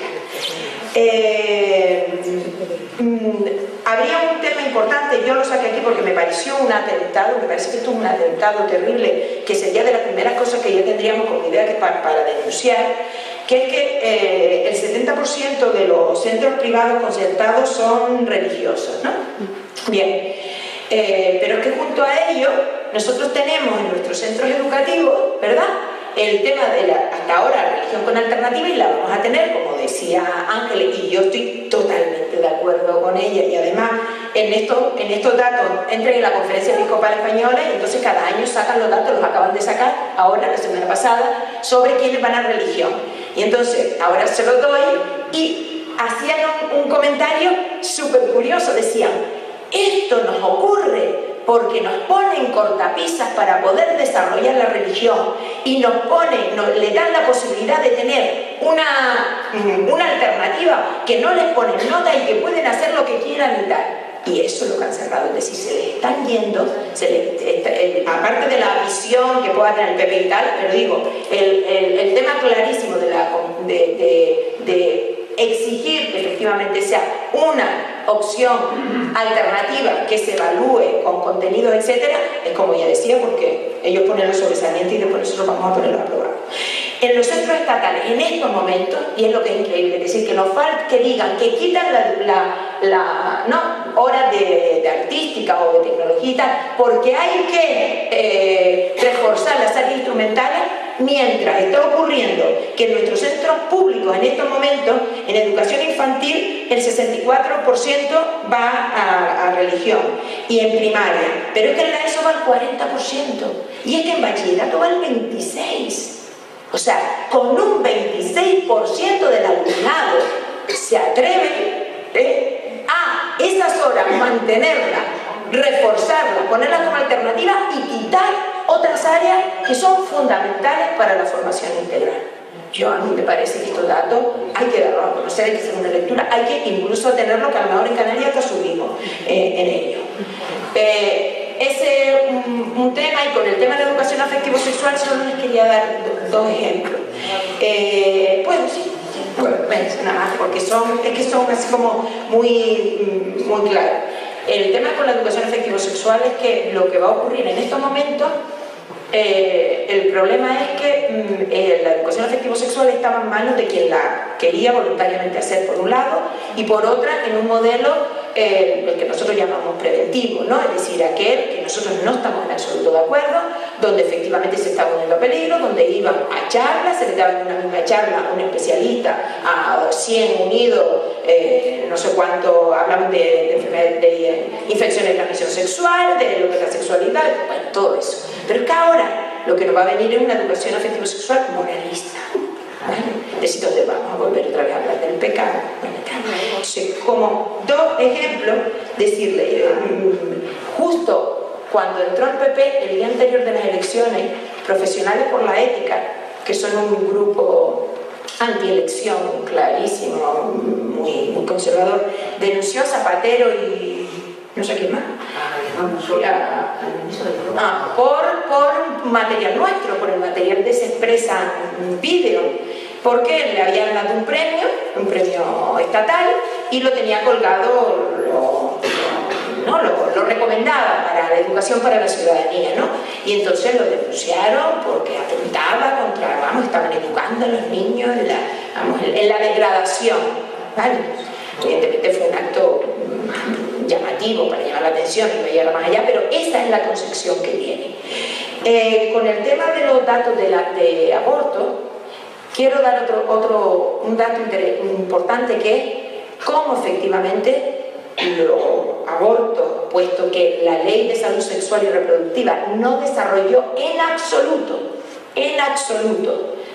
Eh, mm, habría un tema importante, yo lo saqué aquí porque me pareció un atentado, me parece que esto es un atentado terrible, que sería de las primeras cosas que ya tendríamos como idea que para, para denunciar, que es que eh, el setenta por ciento de los centros privados concertados son religiosos, ¿no? Bien, eh, pero que junto a ello nosotros tenemos en nuestros centros educativos, ¿verdad?, el tema de la, hasta ahora, religión con alternativa, y la vamos a tener, como decía Ángeles, y yo estoy totalmente de acuerdo con ella, y además en estos, en estos datos entran en la Conferencia Episcopal Española, y entonces cada año sacan los datos, los acaban de sacar ahora, la semana pasada, sobre quiénes van a religión. Y entonces, ahora se los doy, y hacían un, un comentario súper curioso, decían, esto nos ocurre porque nos ponen cortapisas para poder desarrollar la religión y nos ponen, nos, le dan la posibilidad de tener una, una alternativa que no les ponen nota y que pueden hacer lo que quieran y tal. Y eso es lo que han cerrado, es decir, se les están yendo, se les, eh, aparte de la visión que pueda tener el P P y tal, pero digo, el, el, el tema clarísimo de, la, de, de, de exigir que efectivamente sea una opción alternativa que se evalúe con contenidos, etcétera, es como ya decía, porque ellos ponen los sobresalientes y después nosotros vamos a ponerlos aprobados. En los centros estatales, en estos momentos, y es lo que es increíble, es decir, que nos falta que digan que quitan la, la, la no, horas de, de artística o de tecnología y tal, porque hay que eh, reforzar las áreas instrumentales, mientras está ocurriendo que en nuestros centros públicos en estos momentos, en educación infantil, el sesenta y cuatro por ciento va a, a religión, y en primaria, pero es que en la ESO va el cuarenta por ciento, y es que en bachillerato va el veintiséis por ciento. O sea, con un veintiséis por ciento del alumnado se atreve ¿eh? a esas horas mantenerla, reforzarla, ponerla como alternativa y quitar otras áreas que son fundamentales para la formación integral. Yo, a mí me parece que estos datos hay que darlos a conocer, hay que hacer una lectura, hay que incluso tenerlo, que a lo mejor en Canarias hasta subimos eh, en ello. Eh, ese un, un tema, y con el tema de la educación afectivo-sexual solo les quería dar do, dos ejemplos. Eh, pues sí, bueno, nada más, porque son, es que son así como muy, muy claros. El tema con la educación afectivo-sexual es que lo que va a ocurrir en estos momentos, eh, el problema es que mm, eh, la educación afectivo-sexual estaba en manos de quien la quería voluntariamente hacer por un lado, y por otra en un modelo eh, el que nosotros llamamos preventivo, ¿no? Es decir, aquel que nosotros no estamos en absoluto de acuerdo, donde efectivamente se está poniendo a peligro, donde iban a charlas, se le daba en una misma charla a un especialista, a cien unidos, eh, no sé cuánto, hablamos de, de, de, de infecciones de transmisión sexual, de lo que es la sexualidad, bueno, todo eso. Pero es que ahora lo que nos va a venir es una educación afectivo-sexual moralista. ¿Vale? Es donde vamos a volver otra vez a hablar del pecado. Entonces, como dos ejemplos, decirle, justo cuando entró el P P, el día anterior de las elecciones, Profesionales por la Ética, que son un grupo antielección clarísimo, muy, muy conservador, denunció a Zapatero y no sé quién más. Ah, por, por material nuestro, por el material de Se Expresa vídeo, porque le habían dado un premio, un premio estatal, y lo tenía colgado, lo, ¿no? lo, lo recomendaba para la educación para la ciudadanía, ¿no? Y entonces lo denunciaron porque atentaba contra, vamos, estaban educando a los niños en la, vamos, en la degradación, ¿vale? Evidentemente fue un acto llamativo para llamar la atención y no llegar más allá, pero esa es la concepción que tiene. Eh, con el tema de los datos de, la, de aborto, quiero dar otro, otro, un dato importante, que es cómo efectivamente los abortos, puesto que la Ley de Salud Sexual y Reproductiva no desarrolló en absoluto, en absoluto,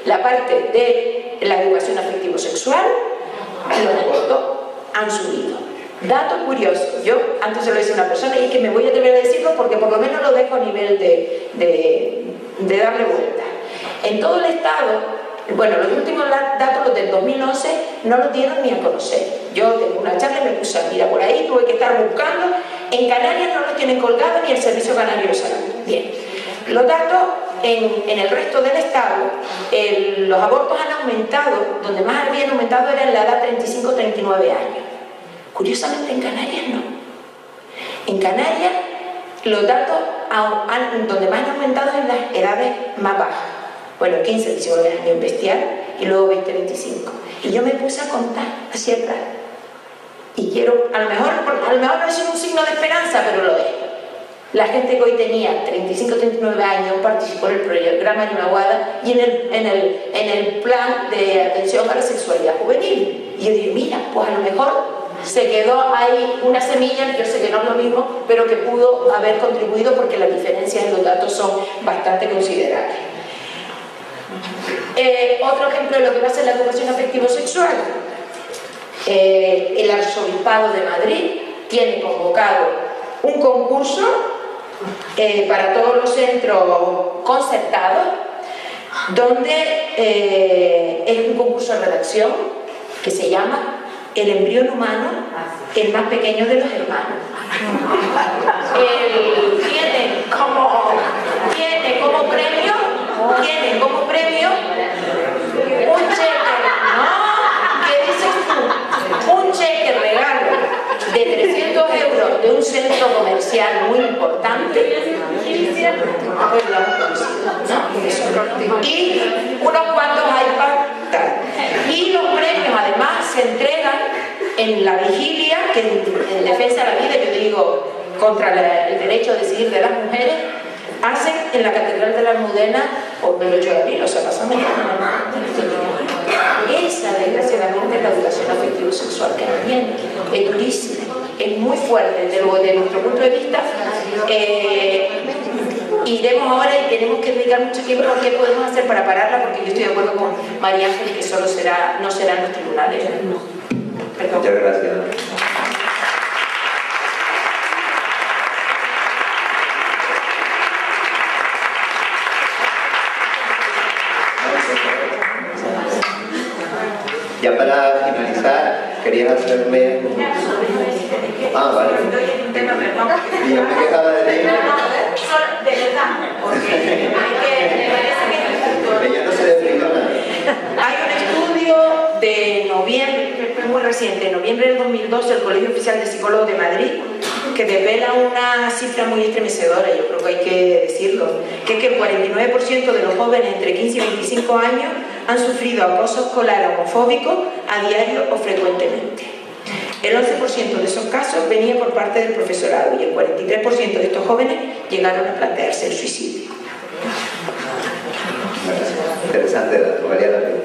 la parte de la educación afectivo-sexual, los abortos han subido. Dato curioso, yo antes se lo decía a una persona y es que me voy a atrever a decirlo porque por lo menos lo dejo a nivel de, de, de darle vuelta. En todo el Estado, bueno, los últimos datos, los del dos mil once, no los dieron ni a conocer. Yo tengo una charla y me puse a mirar por ahí, tuve que estar buscando. En Canarias no los tienen colgados ni el Servicio Canario de Salud. Bien, los datos en, en el resto del Estado, el, los abortos han aumentado, donde más habían aumentado era en la edad treinta y cinco a treinta y nueve años. Curiosamente en Canarias no. En Canarias los datos han, donde más han aumentado es en las edades más bajas. Bueno, quince, diecinueve años bestial y luego veinte, veinticinco. Y yo me puse a contar hacia atrás. Y quiero, a lo mejor, a lo mejor no es un signo de esperanza, pero lo es. La gente que hoy tenía treinta y cinco, treinta y nueve años participó en el programa de Maguada y en el, en, el, en el plan de atención a la sexualidad juvenil. Y yo digo, mira, pues a lo mejor se quedó ahí una semilla, yo sé que no es lo mismo, pero que pudo haber contribuido porque las diferencias en los datos son bastante considerables. Eh, otro ejemplo de lo que va a ser la educación afectivo-sexual. Eh, el Arzobispado de Madrid tiene convocado un concurso eh, para todos los centros concertados, donde eh, es un concurso de redacción que se llama El embrión humano, el más pequeño de los hermanos. El, tiene, como, tiene como premio, tiene como premio un cheque, ¿no? ¿Qué dices tú? Un cheque regalo de trescientos euros de un centro comercial muy importante. Pues lo hemos conocido, ¿no? Y unos cuantos iPads. Y los premios además se entregan en la vigilia, que en, en defensa de la vida, yo digo, contra la, el derecho a decidir de las mujeres, hacen en la Catedral de la Almudena por el ocho de abril, o sea, pasa mañana. Esa, desgraciadamente, es la educación afectivo-sexual que tiene, es durísima, es muy fuerte, desde luego, desde nuestro punto de vista. Eh, iremos ahora y tenemos que dedicar mucho tiempo a qué podemos hacer para pararla, porque yo estoy de acuerdo con María Ángeles que solo será, no serán los tribunales. Perdón. Muchas gracias. Ya para finalizar, quería hacerme... Ah, vale. Y yo me quejaba de ti. De verdad, porque hay que... Ella no se desbrigó nada. Hay un estudio de noviembre, que es muy reciente, de noviembre del dos mil doce, del Colegio Oficial de Psicólogos de Madrid, que desvela una cifra muy estremecedora, yo creo que hay que decirlo, que es que el cuarenta y nueve por ciento de los jóvenes entre quince y veinticinco años han sufrido acoso escolar homofóbico a diario o frecuentemente. El once por ciento de esos casos venía por parte del profesorado y el cuarenta y tres por ciento de estos jóvenes llegaron a plantearse el suicidio. Interesante dato, valía la pena.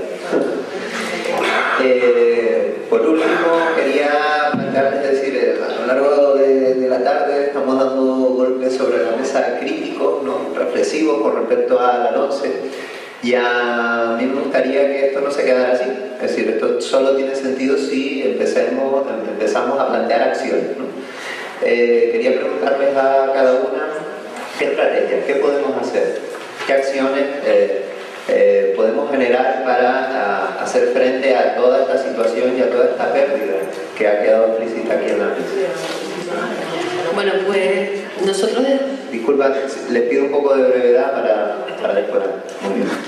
Eh, por último, quería plantearles, es decir, eh, a lo largo de, de la tarde estamos dando golpes sobre la mesa críticos, ¿no? Reflexivos con respecto a la LOMCE, y a mí me gustaría que esto no se quedara así. Es decir, esto solo tiene sentido si empecemos, empezamos a plantear acciones, ¿no? Eh, quería preguntarles a cada una qué estrategias, qué podemos hacer, qué acciones eh, eh, podemos generar para a, hacer frente a toda esta situación y a toda esta pérdida que ha quedado explícita aquí en la mesa. Bueno, pues nosotros... Disculpa, les pido un poco de brevedad para, para después. Muy bien.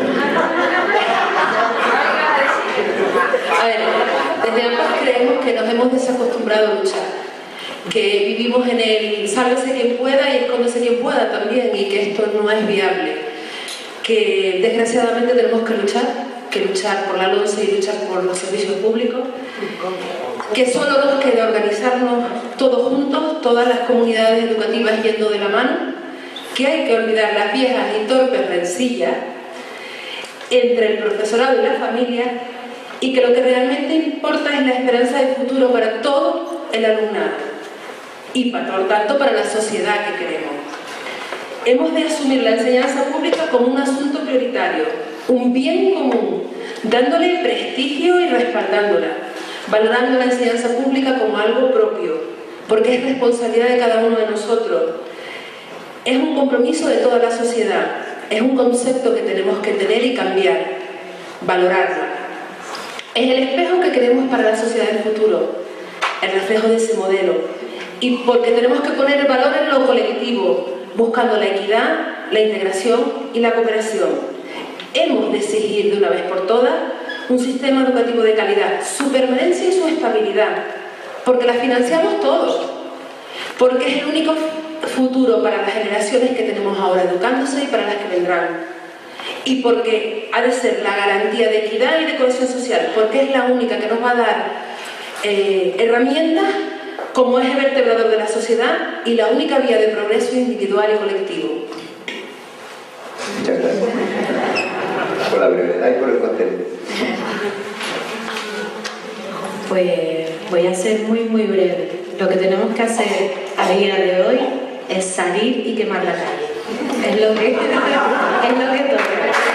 A ver, desde ambas creemos que nos hemos desacostumbrado a luchar, que vivimos en el sálvese quien pueda y escóndese quien pueda también, y que esto no es viable, que desgraciadamente tenemos que luchar, que luchar por la LOMCE y luchar por los servicios públicos, que solo nos queda organizarnos todos juntos, todas las comunidades educativas yendo de la mano, que hay que olvidar las viejas y torpes rencillas entre el profesorado y la familia, y que lo que realmente importa es la esperanza de futuro para todo el alumnado y por lo tanto para la sociedad que queremos. Hemos de asumir la enseñanza pública como un asunto prioritario, un bien común, dándole prestigio y respaldándola, valorando la enseñanza pública como algo propio, porque es responsabilidad de cada uno de nosotros. Es un compromiso de toda la sociedad, es un concepto que tenemos que tener y cambiar, valorarlo. Es el espejo que queremos para la sociedad del futuro, el reflejo de ese modelo, y porque tenemos que poner valor en lo colectivo, buscando la equidad, la integración y la cooperación. Hemos de exigir de una vez por todas un sistema educativo de calidad, su permanencia y su estabilidad, porque la financiamos todos, porque es el único futuro para las generaciones que tenemos ahora educándose y para las que vendrán, y porque ha de ser la garantía de equidad y de cohesión social, porque es la única que nos va a dar eh, herramientas como eje vertebrador de la sociedad y la única vía de progreso individual y colectivo. Muchas gracias por la brevedad y por el contenido. Pues voy a ser muy muy breve. Lo que tenemos que hacer a día de hoy es salir y quemar la calle. Es lo que, es lo que toca.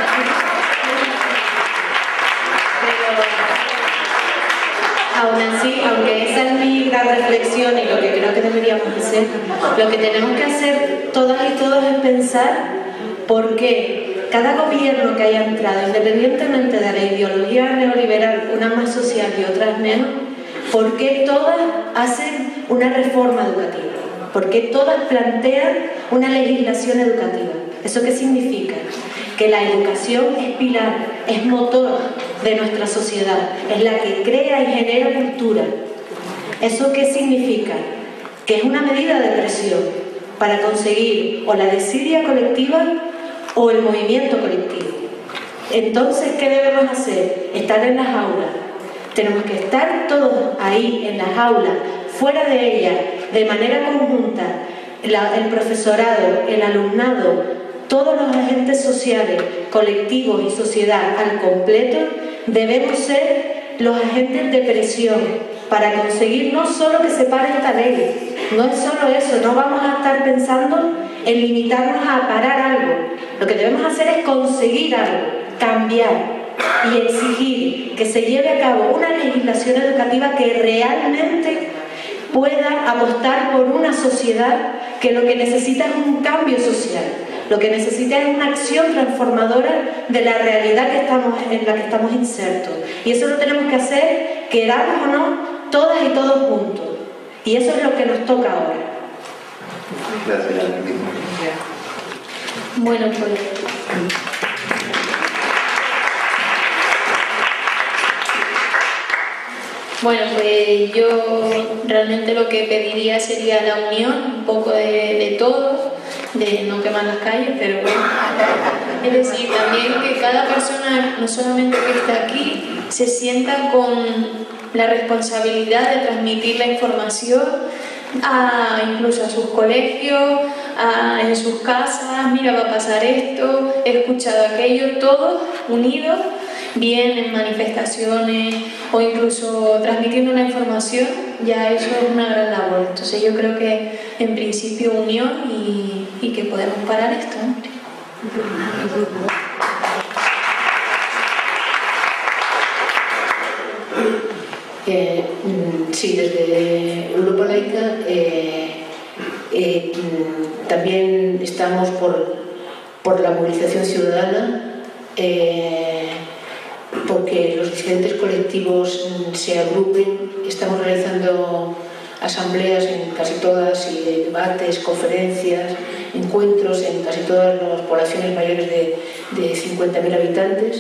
Pero aún así, aunque esa es mi gran reflexión y lo que creo que deberíamos hacer, lo que tenemos que hacer todas y todos es pensar por qué cada gobierno que haya entrado, independientemente de la ideología neoliberal, unas más social y otras menos, por qué todas hacen una reforma educativa, por qué todas plantean una legislación educativa. ¿Eso qué significa? Que la educación es pilar, es motor de nuestra sociedad, es la que crea y genera cultura. ¿Eso qué significa? Que es una medida de presión para conseguir o la desidia colectiva o el movimiento colectivo. Entonces, ¿qué debemos hacer? Estar en las aulas. Tenemos que estar todos ahí en las aulas, fuera de ellas, de manera conjunta, la, el profesorado, el alumnado, todos los agentes sociales, colectivos y sociedad al completo, debemos ser los agentes de presión para conseguir no solo que se pare esta ley, no es solo eso, no vamos a estar pensando en limitarnos a parar algo. Lo que debemos hacer es conseguir algo, cambiar y exigir que se lleve a cabo una legislación educativa que realmente pueda apostar por una sociedad que lo que necesita es un cambio social, lo que necesita es una acción transformadora de la realidad que estamos, en la que estamos insertos. Y eso lo tenemos que hacer, queramos o no, todas y todos juntos. Y eso es lo que nos toca ahora. Gracias. Bueno, pues... Bueno, pues yo realmente lo que pediría sería la unión, un poco de, de todos, de no quemar las calles, pero bueno. Es decir, también que cada persona, no solamente que esté aquí, se sienta con la responsabilidad de transmitir la información a, incluso a sus colegios, a, en sus casas. Mira, va a pasar esto, he escuchado aquello, todos unidos, bien en manifestaciones o incluso transmitiendo una información, ya eso es una gran labor. Entonces yo creo que en principio unión y, y que podemos parar esto, hombre. Eh, sí, desde Europa Laica eh, eh, también estamos por, por la movilización ciudadana, eh, porque los diferentes colectivos se agrupen. Estamos realizando asambleas en casi todas, y debates, conferencias, encuentros en casi todas las poblaciones mayores de, de cincuenta mil habitantes.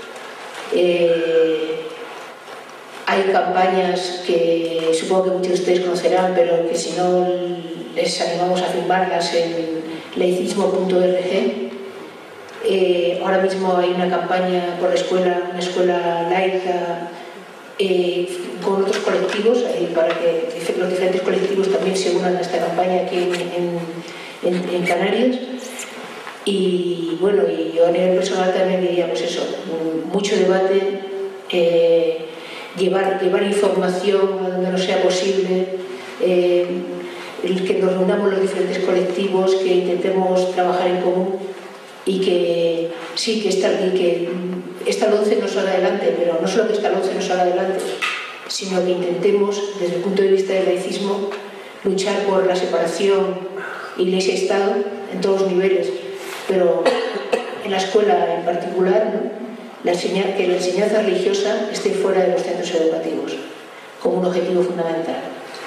Eh, Hay campañas que supongo que muchos de ustedes conocerán, pero que si no les animamos a firmarlas en laicismo punto org. Eh, ahora mismo hay una campaña por la escuela, una escuela laica, eh, con otros colectivos, eh, para que los diferentes colectivos también se unan a esta campaña aquí en, en, en Canarias. Y bueno, y yo a nivel personal también diría, pues eso, mucho debate, eh, Llevar, llevar información a donde no sea posible, eh, el que nos reunamos los diferentes colectivos, que intentemos trabajar en común y que sí, que esta, y que esta LONCE nos salga adelante, pero no solo que esta LONCE nos salga adelante, sino que intentemos, desde el punto de vista del laicismo, luchar por la separación Iglesia-Estado en todos los niveles, pero en la escuela en particular, ¿no? la enseña, que la enseñanza religiosa esté fuera de los centros educativos, como un objetivo fundamental.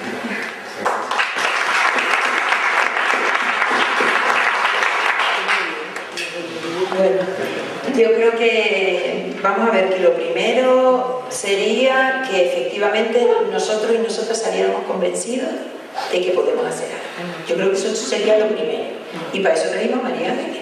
Bueno, yo creo que vamos a ver que lo primero sería que efectivamente nosotros y nosotras saliéramos convencidos de que podemos hacer algo. Yo creo que eso sería lo primero. Y para eso trajimos a María Ángeles.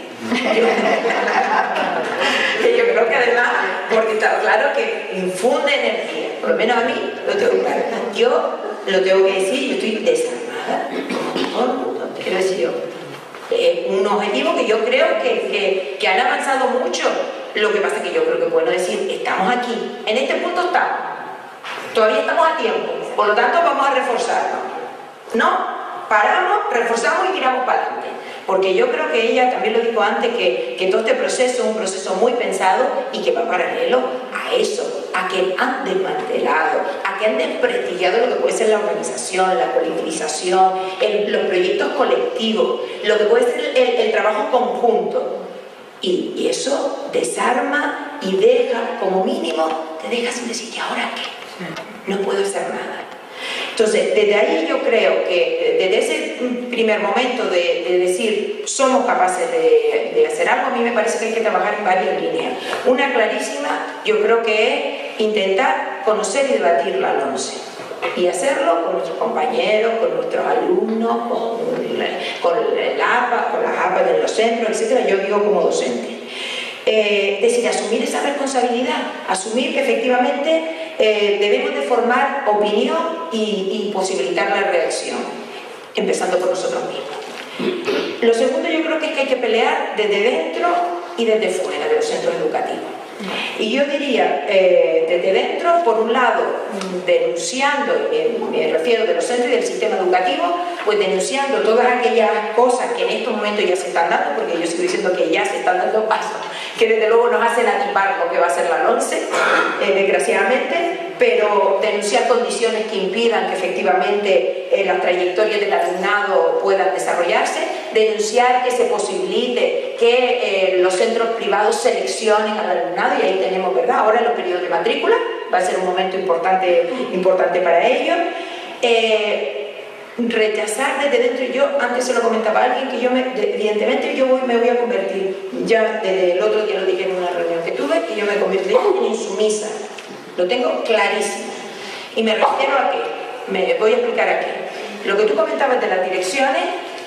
Que yo creo que además, porque está claro que infunde energía, por lo menos a mí lo tengo claro. Yo lo tengo que decir, yo estoy desarmada. Quiero decir yo. Eh, un objetivo que yo creo que, que, que han avanzado mucho. Lo que pasa es que yo creo que es bueno decir, estamos aquí, en este punto estamos, todavía estamos a tiempo, por lo tanto vamos a reforzarnos. No, paramos, reforzamos y tiramos para adelante. Porque yo creo que ella también lo dijo antes, que, que todo este proceso es un proceso muy pensado y que va paralelo a eso, a que han desmantelado, a que han desprestigiado lo que puede ser la organización, la colectivización, el, los proyectos colectivos, lo que puede ser el, el, el trabajo conjunto. Y, y eso desarma y deja, como mínimo, te deja sin decir, ¿y ahora qué? No puedo hacer nada. Entonces, desde ahí yo creo que, desde ese primer momento de, de decir somos capaces de, de hacer algo, a mí me parece que hay que trabajar en varias líneas. Una clarísima, yo creo que es intentar conocer y debatir la LONCE. Y hacerlo con nuestros compañeros, con nuestros alumnos, con, con el A P A, con las A P A de los centros, etcétera. Yo digo como docente. Eh, es decir, asumir esa responsabilidad, asumir que efectivamente eh, debemos de formar opinión y, y posibilitar la reacción, empezando por nosotros mismos. Lo segundo yo creo que es que hay que pelear desde dentro y desde fuera de los centros educativos. Y yo diría, eh, desde dentro, por un lado, denunciando, y me, me refiero de los centros y del sistema educativo, pues denunciando todas aquellas cosas que en estos momentos ya se están dando, porque yo sigo diciendo que ya se están dando pasos, que desde luego nos hacen atipar lo que va a ser la LONCE, eh, desgraciadamente, pero denunciar condiciones que impidan que efectivamente eh, las trayectorias del alumnado puedan desarrollarse, denunciar que se posibilite que eh, los centros privados seleccionen al alumnado, y ahí tenemos, ¿verdad? Ahora los periodos de matrícula, va a ser un momento importante, importante para ellos. Eh, rechazar desde dentro, yo antes se lo comentaba a alguien que yo me, evidentemente yo voy, me voy a convertir, ya desde el otro día lo dije en una reunión que tuve, que yo me convertiré en insumisa, lo tengo clarísimo, y me refiero a que, me voy a explicar aquí, lo que tú comentabas de las direcciones,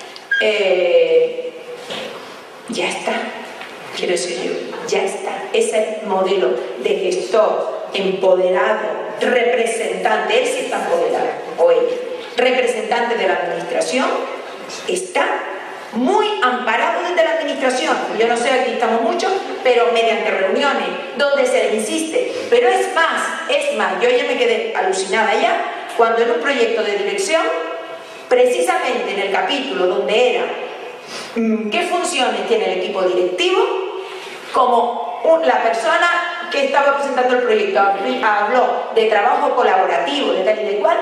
eh, ya está, quiero decir yo, ya está, ese modelo de gestor empoderado, representante, él sí está empoderado, o ella, representante de la administración, está muy amparado desde la administración. Yo no sé, aquí estamos muchos, pero mediante reuniones donde se le insiste. Pero es más, es más, yo ya me quedé alucinada ya cuando en un proyecto de dirección, precisamente en el capítulo donde era qué funciones tiene el equipo directivo, como un, la persona que estaba presentando el proyecto habló de trabajo colaborativo, de tal y de cual,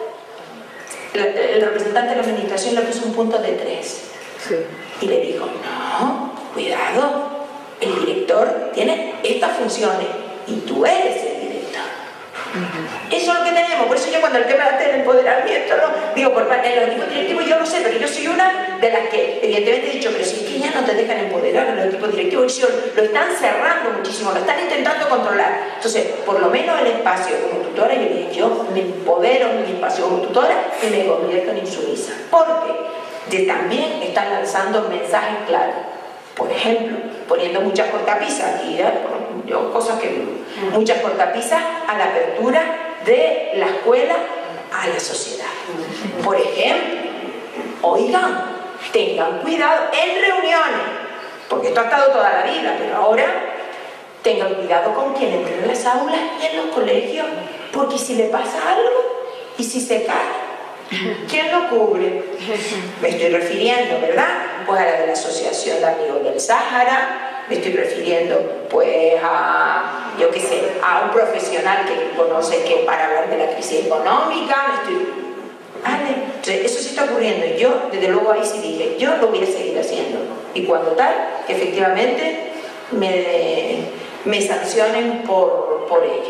el representante de la administración le puso un punto de tres. Sí. Y le dijo, no, cuidado, el director tiene estas funciones y tú eres el director. Uh-huh. Eso es lo que tenemos. Por eso yo cuando el tema del empoderamiento, ¿no? digo, por parte de los equipos directivos yo lo sé, pero yo soy una de las que evidentemente he dicho, pero si es que ya no te dejan empoderar en los equipos directivos, lo están cerrando muchísimo, lo están intentando controlar. Entonces, por lo menos el espacio como tutora, yo dije, yo me empodero en mi espacio como tutora y me convierto en insumisa. Porque de también están lanzando mensajes claros. Por ejemplo, poniendo muchas cortapisas, y ya, yo cosas que digo, muchas cortapisas a la apertura de la escuela a la sociedad. Por ejemplo, oigan, tengan cuidado en reuniones, porque esto ha estado toda la vida, pero ahora tengan cuidado con quien entra en las aulas y en los colegios, porque si le pasa algo y si se cae, ¿Quién lo cubre? Me estoy refiriendo, ¿verdad? Pues a la de la Asociación de Amigos del Sáhara, me estoy refiriendo pues a, yo qué sé, a un profesional que conoce que para hablar de la crisis económica, me estoy... Vale, entonces eso sí está ocurriendo y yo, desde luego ahí sí dije, yo lo voy a seguir haciendo. Y cuando tal, que efectivamente me, me sancionen por, por ello.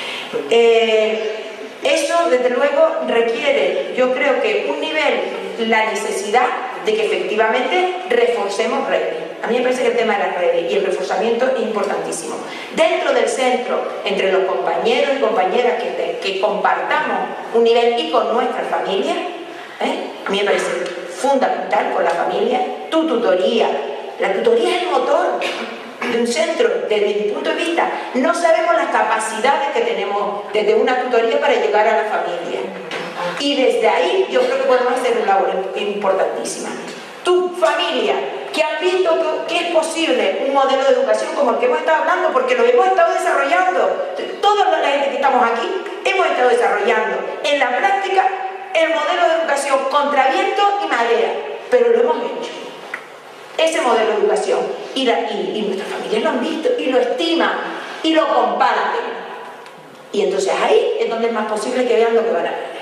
Eh, Eso, desde luego, requiere, yo creo que un nivel, la necesidad de que efectivamente reforcemos redes. A mí me parece que el tema de las redes y el reforzamiento es importantísimo. Dentro del centro, entre los compañeros y compañeras que, que compartamos un nivel y con nuestra familia, ¿eh? A mí me parece fundamental con la familia, tu tutoría. La tutoría es el motor de un centro. Desde mi punto de vista, no sabemos las capacidades que tenemos desde una tutoría para llegar a la familia, y desde ahí yo creo que podemos hacer una labor importantísima. Tu familia, que han visto que es posible un modelo de educación como el que hemos estado hablando, porque lo hemos estado desarrollando, toda la gente que estamos aquí hemos estado desarrollando en la práctica el modelo de educación contra viento y marea, pero lo hemos hecho. Ese modelo de educación y, la, y, y nuestras familias lo han visto y lo estiman y lo comparten, y entonces ahí es donde es más posible que vean lo que van a aprender.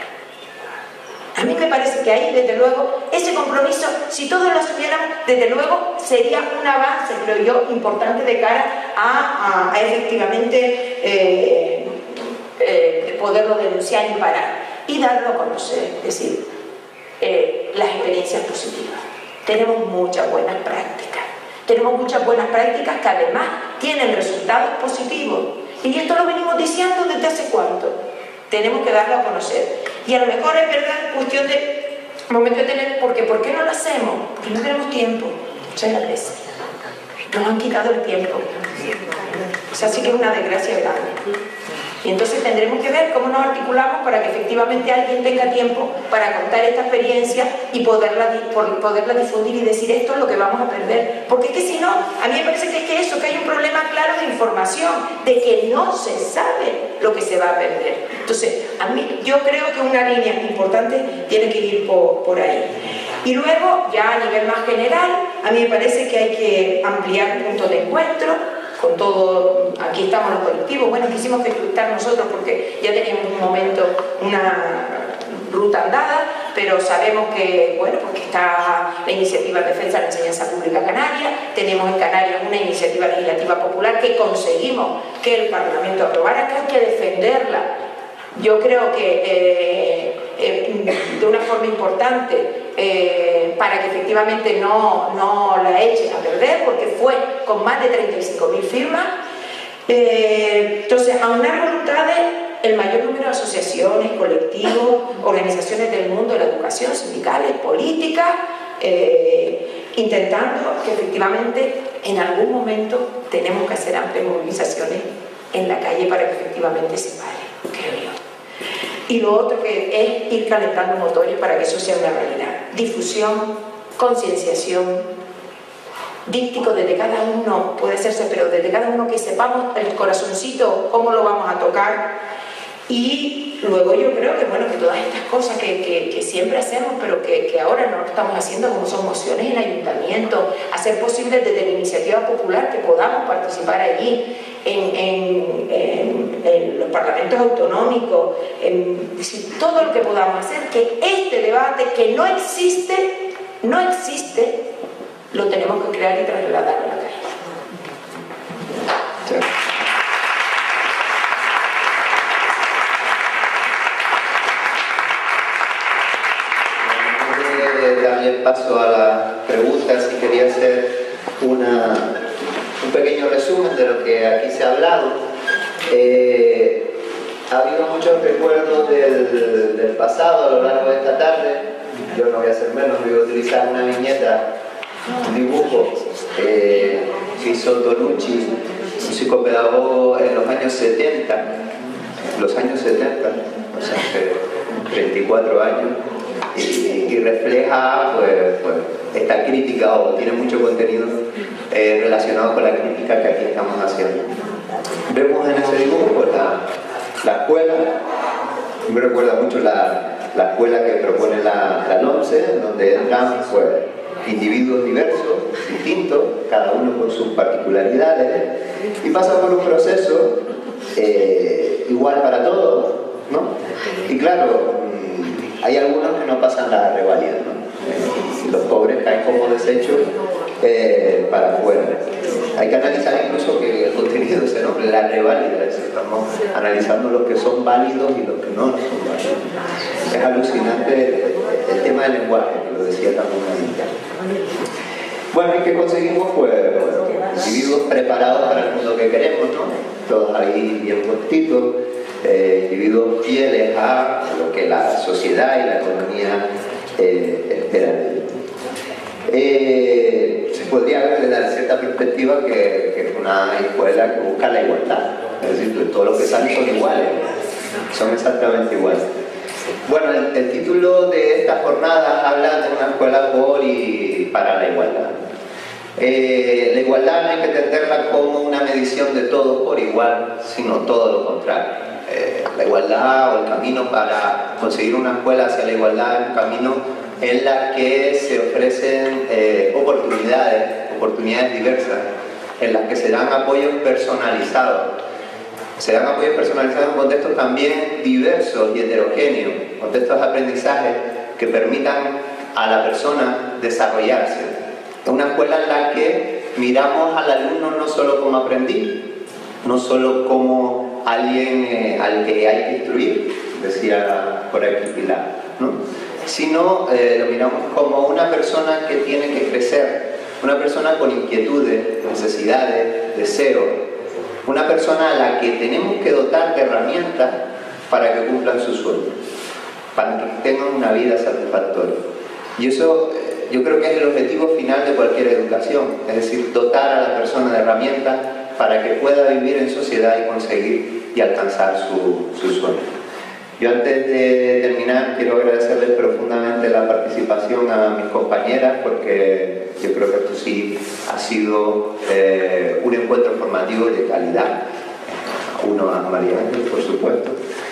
A mí me parece que ahí, desde luego, ese compromiso, si todos lo asumiéramos, desde luego sería un avance, creo yo, importante de cara a, a, a efectivamente eh, eh, poderlo denunciar y parar y darlo a conocer, es decir, eh, las experiencias positivas. Tenemos muchas buenas prácticas, tenemos muchas buenas prácticas que además tienen resultados positivos, y esto lo venimos diciendo desde hace cuánto. Tenemos que darlo a conocer, y a lo mejor es verdad, cuestión de momento de tener, porque ¿por qué no lo hacemos? Porque no tenemos tiempo, muchas veces nos han quitado el tiempo, o sea, sí que es una desgracia grande. Y entonces tendremos que ver cómo nos articulamos para que efectivamente alguien tenga tiempo para contar esta experiencia y poderla, poderla difundir y decir esto es lo que vamos a perder. Porque es que si no, a mí me parece que es que eso, que hay un problema claro de información, de que no se sabe lo que se va a perder. Entonces, a mí, yo creo que una línea importante tiene que ir por, por ahí. Y luego, ya a nivel más general, a mí me parece que hay que ampliar puntos de encuentro. Con todo, aquí estamos los colectivos, bueno, quisimos ejecutar nosotros porque ya teníamos un momento, una ruta andada, pero sabemos que, bueno, porque está la iniciativa de defensa de la enseñanza pública canaria, tenemos en Canarias una iniciativa legislativa popular que conseguimos que el Parlamento aprobara, que hay que defenderla. Yo creo que eh, eh, de una forma importante, eh, para que efectivamente no, no la echen a perder, porque fue con más de treinta y cinco mil firmas. Eh, entonces, aunar voluntades, el mayor número de asociaciones, colectivos, organizaciones del mundo de la educación, sindicales, políticas, eh, intentando que efectivamente en algún momento tenemos que hacer amplias movilizaciones en la calle para que efectivamente se pare, creo yo. Y lo otro que es ir calentando motores para que eso sea una realidad. Difusión, concienciación, díptico desde cada uno, puede hacerse, pero desde cada uno que sepamos el corazoncito, cómo lo vamos a tocar. Y luego yo creo que, bueno, que todas estas cosas que, que, que siempre hacemos, pero que, que ahora no lo estamos haciendo, como son mociones en ayuntamiento, hacer posible desde la iniciativa popular que podamos participar allí, en, en, en, en los parlamentos autonómicos, en decir, todo lo que podamos hacer, que este debate que no existe, no existe, lo tenemos que crear y trasladarlo a la calle. Sí. Darle paso a las preguntas y quería hacer una, un pequeño resumen de lo que aquí se ha hablado. Eh, ha habido muchos recuerdos del, del pasado a lo largo de esta tarde. Yo no voy a hacer menos, voy a utilizar una viñeta, un dibujo eh, que hizo Tonucci, un psicopedagogo en los años setenta, los años setenta, o sea, hace treinta y cuatro años. Y, y refleja pues, pues, esta crítica, o tiene mucho contenido eh, relacionado con la crítica que aquí estamos haciendo. Vemos en ese dibujo pues, la, la escuela, me recuerda mucho la, la escuela que propone la, la LOMCE, donde entran pues, individuos diversos, distintos, cada uno con sus particularidades, y pasan por un proceso eh, igual para todos, ¿no? Y claro, hay algunos que no pasan la reválida, ¿no? Eh, los pobres caen como desechos eh, para afuera. Hay que analizar incluso que el contenido de ese nombre, la reválida, es decir, estamos analizando los que son válidos y los que no son válidos. Es alucinante el tema del lenguaje, que lo decía también Anita. Bueno, ¿y qué conseguimos? Pues bueno, individuos preparados para el mundo que queremos, ¿no? Todos ahí bien puestitos, eh, individuos fieles a lo que la sociedad y la economía eh, esperan de ellos. Eh, se podría ver desde cierta perspectiva que, que es una escuela que busca la igualdad, es decir, todos los que salen son iguales, son exactamente iguales. Bueno, el, el título de esta jornada habla de una escuela por y para la igualdad. Eh, la igualdad no hay que entenderla como una medición de todos por igual, sino todo lo contrario. Eh, la igualdad o el camino para conseguir una escuela hacia la igualdad es un camino en la que se ofrecen eh, oportunidades, oportunidades diversas, en las que se dan apoyos personalizados. Se dan apoyos personalizados en contextos también diversos y heterogéneos, contextos de aprendizaje que permitan a la persona desarrollarse. Es una escuela en la que miramos al alumno no solo como aprendiz, no solo como alguien eh, al que hay que instruir, decía por aquí Pilar, ¿no? Sino eh, lo miramos como una persona que tiene que crecer, una persona con inquietudes, necesidades, deseos, una persona a la que tenemos que dotar de herramientas para que cumplan sus sueños, para que tengan una vida satisfactoria. Y eso eh, yo creo que es el objetivo final de cualquier educación, es decir, dotar a la persona de herramientas para que pueda vivir en sociedad y conseguir y alcanzar su, su sueño. Yo antes de terminar quiero agradecerles profundamente la participación a mis compañeras, porque yo creo que esto sí ha sido eh, un encuentro formativo de calidad. Uno a María Ángel, por supuesto.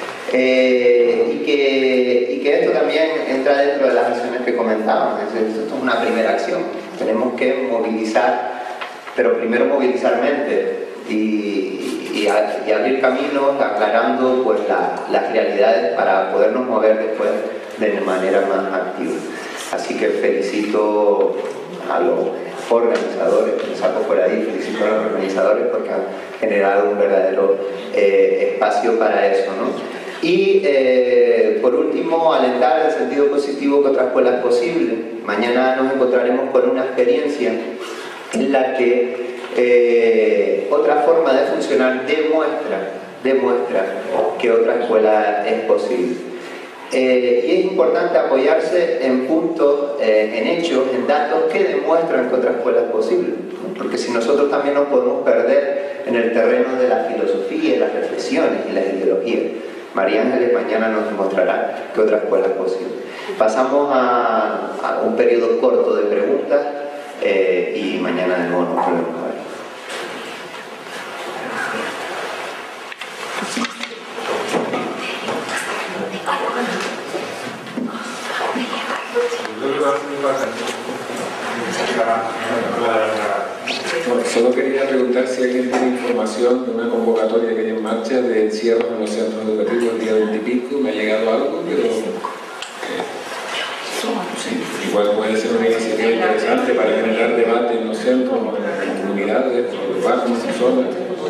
Eh, y, que, y que esto también entra dentro de las acciones que comentábamos. Es decir, esto es una primera acción. Tenemos que movilizar, pero primero movilizar mente y, y, y abrir caminos aclarando pues, la, las realidades para podernos mover después de manera más activa. Así que felicito a los organizadores, me saco por ahí, felicito a los organizadores porque han generado un verdadero eh, espacio para eso, ¿no? Y eh, por último, alentar en el sentido positivo que otra escuela es posible. Mañana nos encontraremos con una experiencia en la que eh, otra forma de funcionar demuestra, demuestra que otra escuela es posible. Eh, y es importante apoyarse en puntos, eh, en hechos, en datos que demuestran que otra escuela es posible, ¿no? Porque si nosotros también nos podemos perder en el terreno de la filosofía, las reflexiones y las ideologías. María Ángeles mañana nos demostrará que otra escuela es posible. Pasamos a, a un periodo corto de preguntas eh, y mañana de nuevo nos ponemos a ver. Bueno, solo quería preguntar si alguien tiene información de una convocatoria que hay en marcha de encierros en los centros educativos el día veintipico. Me ha llegado algo, pero eh, sí, igual puede ser una iniciativa interesante para generar debate en los centros, en las comunidades, en los barrios, en zonas.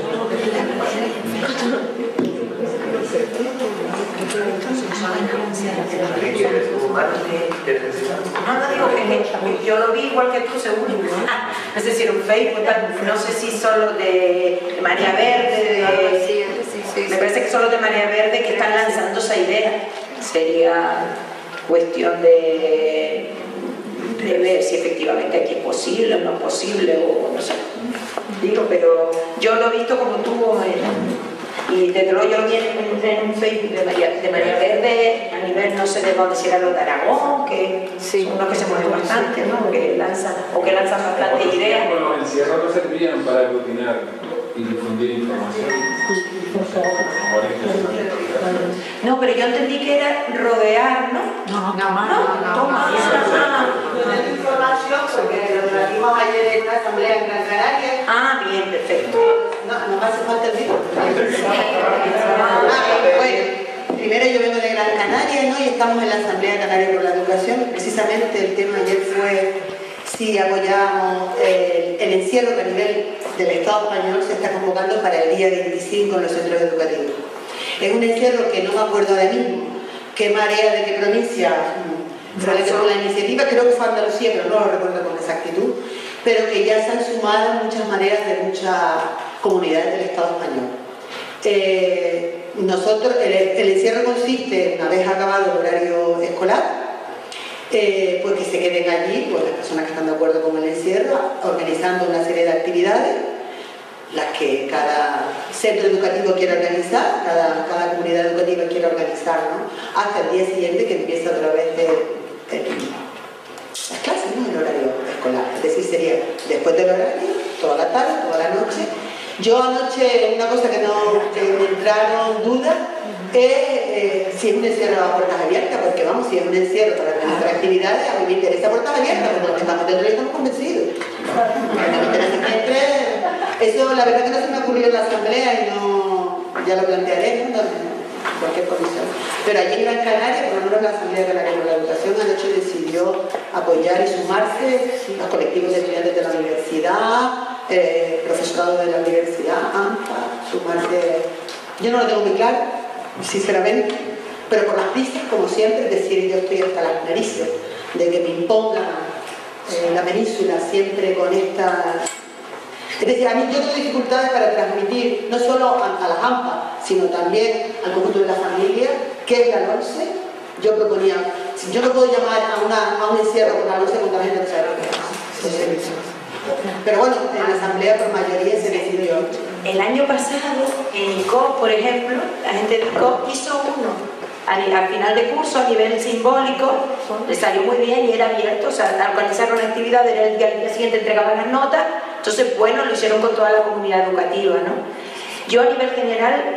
No, no digo que yo lo vi igual que tú, seguro. Es decir, un Facebook, no sé si solo de María Verde, de, me parece que solo de María Verde que están lanzando esa idea. Sería cuestión de, de ver si efectivamente aquí es posible o no es posible, o no sé. Digo, pero yo lo he visto como tú. En, Y desde luego yo lo vi en un Facebook de María, de María Verde, a nivel no sé de dónde, si era los de Aragón, que sí, son unos que se mueven bastante, ¿no? Que lanzan, o que lanzan bastantes ideas. Bueno, los encierros no servían para aglutinar y difundir información. No, pero yo entendí que era rodear, ¿no? No, no, no, toma. Yo tengo información porque lo debatimos ayer en una asamblea en Gran Canaria. Ah, bien, perfecto. No, no me hace falta el libro. Bueno, primero yo vengo de Gran Canaria, ¿no? Y estamos en la Asamblea Canaria por la Educación. Precisamente el tema ayer fue si apoyamos el, el encierro que a nivel del Estado español se está convocando para el día veinticinco en los centros educativos. Es un encierro que no me acuerdo ahora mismo qué marea de qué provincia realizó con la iniciativa, creo que fue Andalucía, pero no lo recuerdo con exactitud, pero que ya se han sumado muchas mareas de muchas comunidades del Estado español. Eh, nosotros, el, el encierro consiste, una vez acabado el horario escolar, eh, pues que se queden allí, pues las personas que están de acuerdo con el encierro, organizando una serie de actividades, las que cada centro educativo quiera organizar, cada, cada comunidad educativa quiera organizar, ¿no? Hasta el día siguiente que empieza otra vez de, de, las clases, ¿no? El horario escolar. Es decir, sería después del horario, toda la tarde, toda la noche. Yo anoche, una cosa que, no, que me entraron dudas es eh, si es un encierro a puertas abiertas, porque vamos, si es un encierro para organizar actividades, a mí me interesa puertas abiertas, porque los que estamos dentro estamos convencidos. Me interesa que entre. Eso, la verdad que no se me ocurrió en la asamblea y no, ya lo plantearé, ¿no? En cualquier comisión. Pero allí en Gran Canaria, por lo menos la Asamblea Canaria por la Educación, anoche decidió apoyar y sumarse los colectivos de estudiantes de la universidad, eh, profesorado de la universidad, AMPA, sumarse. Yo no lo tengo muy claro, sinceramente, pero por las pistas, como siempre, es decir, yo estoy hasta las narices de que me impongan eh, la península siempre con esta. Es decir, a mí yo tengo dificultades para transmitir no solo a, a las AMPA, sino también al conjunto de la familia, qué es la LONCE. Yo proponía, yo no puedo llamar a, una, a un encierro con la LONCE contra la gente de. Pero bueno, en la asamblea por mayoría se decidió. El año pasado, en I C O, por ejemplo, la gente de I C O hizo uno al final de curso a nivel simbólico, le salió muy bien y era abierto, o sea, organizaron una actividad, era el día, el día siguiente entregaban las notas, entonces bueno, lo hicieron con toda la comunidad educativa, ¿no? Yo a nivel general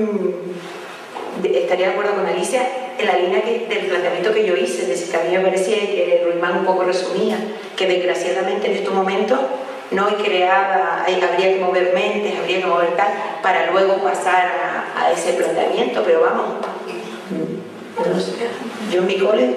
mmm, de, estaría de acuerdo con Alicia en la línea que, del planteamiento que yo hice, es decir, que a mí me parecía que Ruimán un poco resumía, que desgraciadamente en estos momentos no hay creada, hay, habría que mover mentes, habría que mover tal, para luego pasar a, a ese planteamiento, pero vamos, no sé, yo en mi cole.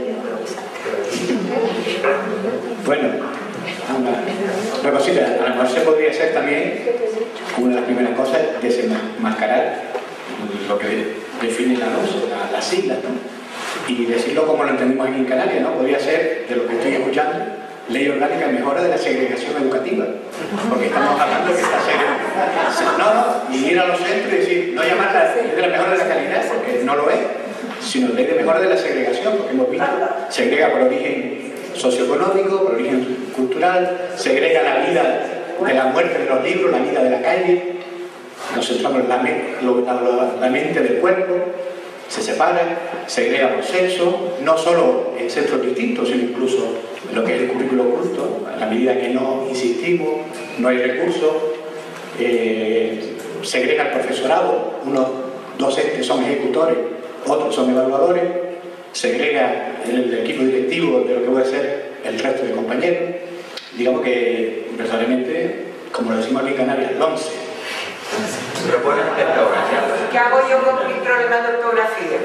Bueno, una, una cosita, a lo mejor se podría hacer también una de las primeras cosas, desenmascarar lo que define la LONCE, la, las siglas, ¿no? Y decirlo como lo entendimos aquí en Canarias, ¿no? Podría ser, de lo que estoy escuchando, Ley Orgánica Mejora de la Segregación Educativa, porque estamos hablando de que está segregada. No, no, y ir a los centros y decir, no llamarla Ley de la Mejora de la Calidad, porque no lo es, sino Ley de Mejora de la Segregación, porque hemos visto, segrega por origen socioeconómico, por origen cultural, segrega la vida de la muerte de los libros, la vida de la calle, nos centramos en la, la, la mente del cuerpo, se separa, segrega por sexo, no solo en centros distintos, sino incluso en lo que es el currículo oculto, a la medida que no insistimos, no hay recursos, eh, segrega el profesorado, unos docentes son ejecutores, otros son evaluadores, segrega el equipo directivo de lo que puede ser el resto de compañeros. Digamos que verdaderamente, como lo decimos aquí en Canarias, LONCE. Propones ortografía. ¿Qué hago yo con mi problema de ortografía?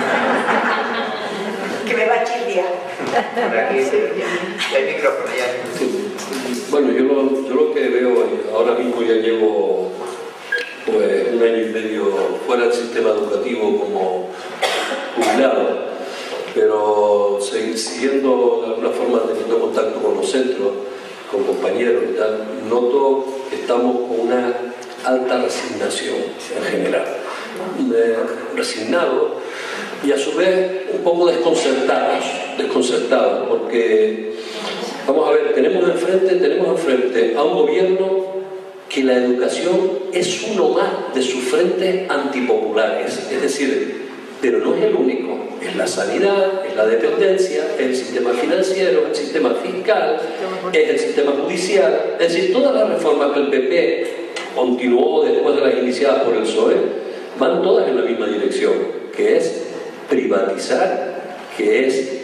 Que me va a chirriar. Por aquí, el micrófono ya. Sí. Bueno, yo lo, yo lo que veo, ahora mismo ya llevo pues, un año y medio fuera del sistema educativo como jubilado, pero siguiendo de alguna forma teniendo contacto con los centros, con compañeros y tal, noto que estamos con una alta resignación en general, eh, resignados y a su vez un poco desconcertados, desconcertados, porque vamos a ver, tenemos enfrente, tenemos enfrente a un gobierno que la educación es uno más de sus frentes antipopulares, es decir, pero no es el único, es la sanidad, es la dependencia, es el sistema financiero, es el sistema fiscal, es el sistema judicial, es decir, todas las reformas que el P P continuó después de las iniciadas por el P S O E, van todas en la misma dirección, que es privatizar que es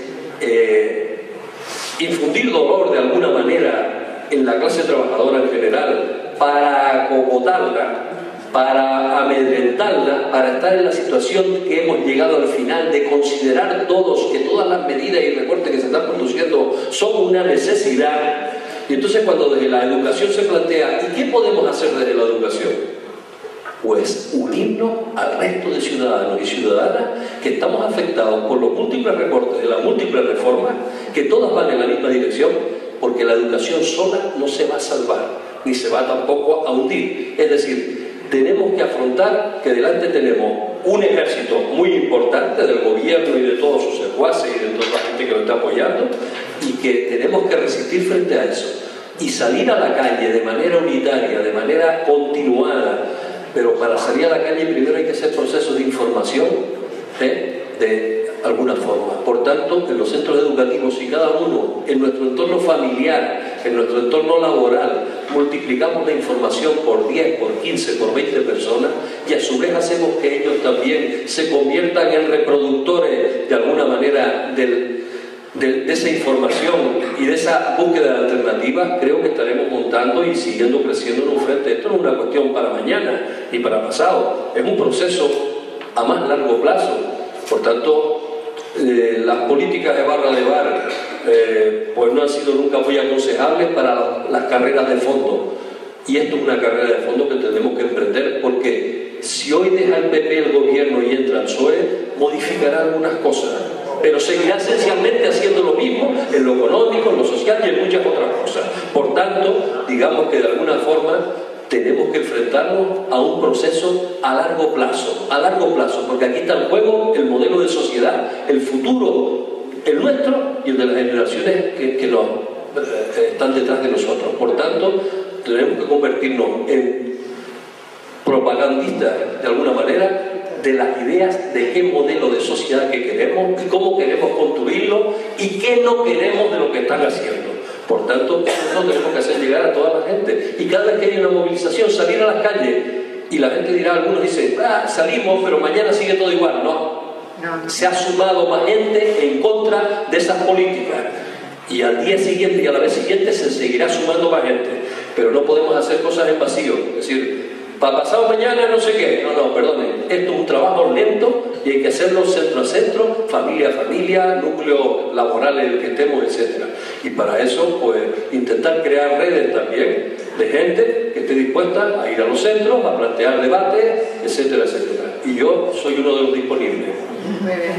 eh, infundir dolor de alguna manera en la clase trabajadora en general para acogotarla, para amedrentarla, para estar en la situación que hemos llegado al final de considerar todos que todas las medidas y recortes que se están produciendo son una necesidad. Y entonces cuando desde la educación se plantea ¿y qué podemos hacer desde la educación? Pues unirnos al resto de ciudadanos y ciudadanas que estamos afectados por los múltiples recortes de las múltiples reformas, que todas van en la misma dirección, porque la educación sola no se va a salvar, ni se va tampoco a hundir. Es decir, tenemos que afrontar que delante tenemos un ejército muy importante del gobierno y de todos sus secuaces y de toda la gente que lo está apoyando, y que tenemos que resistir frente a eso y salir a la calle de manera unitaria, de manera continuada. Pero para salir a la calle primero hay que hacer procesos de información ¿eh? de alguna forma. Por tanto, en los centros educativos, si cada uno en nuestro entorno familiar, en nuestro entorno laboral, multiplicamos la información por diez, por quince, por veinte personas, y a su vez hacemos que ellos también se conviertan en reproductores de alguna manera del De, de esa información y de esa búsqueda de alternativas, creo que estaremos montando y siguiendo creciendo en un frente. Esto no es una cuestión para mañana ni para pasado, es un proceso a más largo plazo. Por tanto, eh, las políticas de barra de bar eh, pues no han sido nunca muy aconsejables para las, las carreras de fondo, y esto es una carrera de fondo que tenemos que emprender, porque si hoy deja el P P el gobierno y entra el P S O E, modificará algunas cosas, pero seguirá esencialmente haciendo lo mismo en lo económico, en lo social y en muchas otras cosas. Por tanto, digamos que de alguna forma tenemos que enfrentarnos a un proceso a largo plazo, a largo plazo, porque aquí está en juego el modelo de sociedad, el futuro, el nuestro y el de las generaciones que, que nos, eh, están detrás de nosotros. Por tanto, tenemos que convertirnos en propagandistas, de alguna manera, de las ideas de qué modelo de sociedad que queremos y cómo queremos construirlo y qué no queremos de lo que están haciendo. Por tanto, eso tenemos que hacer llegar a toda la gente. Y cada vez que hay una movilización, salir a las calles, y la gente dirá, algunos dicen, ah, salimos, pero mañana sigue todo igual. No, se ha sumado más gente en contra de esas políticas. Y al día siguiente y a la vez siguiente se seguirá sumando más gente. Pero no podemos hacer cosas en vacío. Es decir, para pasado mañana no sé qué. No, no, perdonen. Esto es un trabajo lento y hay que hacerlo centro a centro, familia a familia, núcleo laboral en el que estemos, etcétera. Y para eso, pues, intentar crear redes también de gente que esté dispuesta a ir a los centros, a plantear debates, etcétera, etcétera. Y yo soy uno de los disponibles. Muy bien.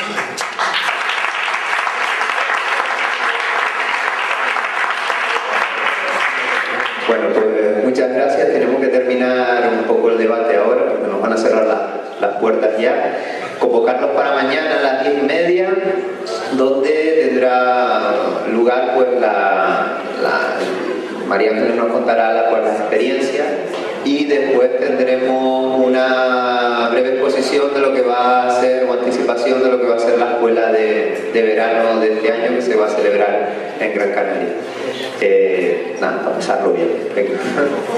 Bueno, pues muchas gracias. Tenemos que terminar un poco el debate ahora, porque nos van a cerrar la, las puertas ya. Convocarnos para mañana a las diez y media, donde tendrá lugar pues la, la María Ángeles nos contará la, pues, las experiencias, y después tendremos una breve exposición de lo que va a ser, o anticipación de lo que va a ser la escuela de, de verano de este año, que se va a celebrar en Gran Canaria. Eh, nada, para pasarlo bien. Venga.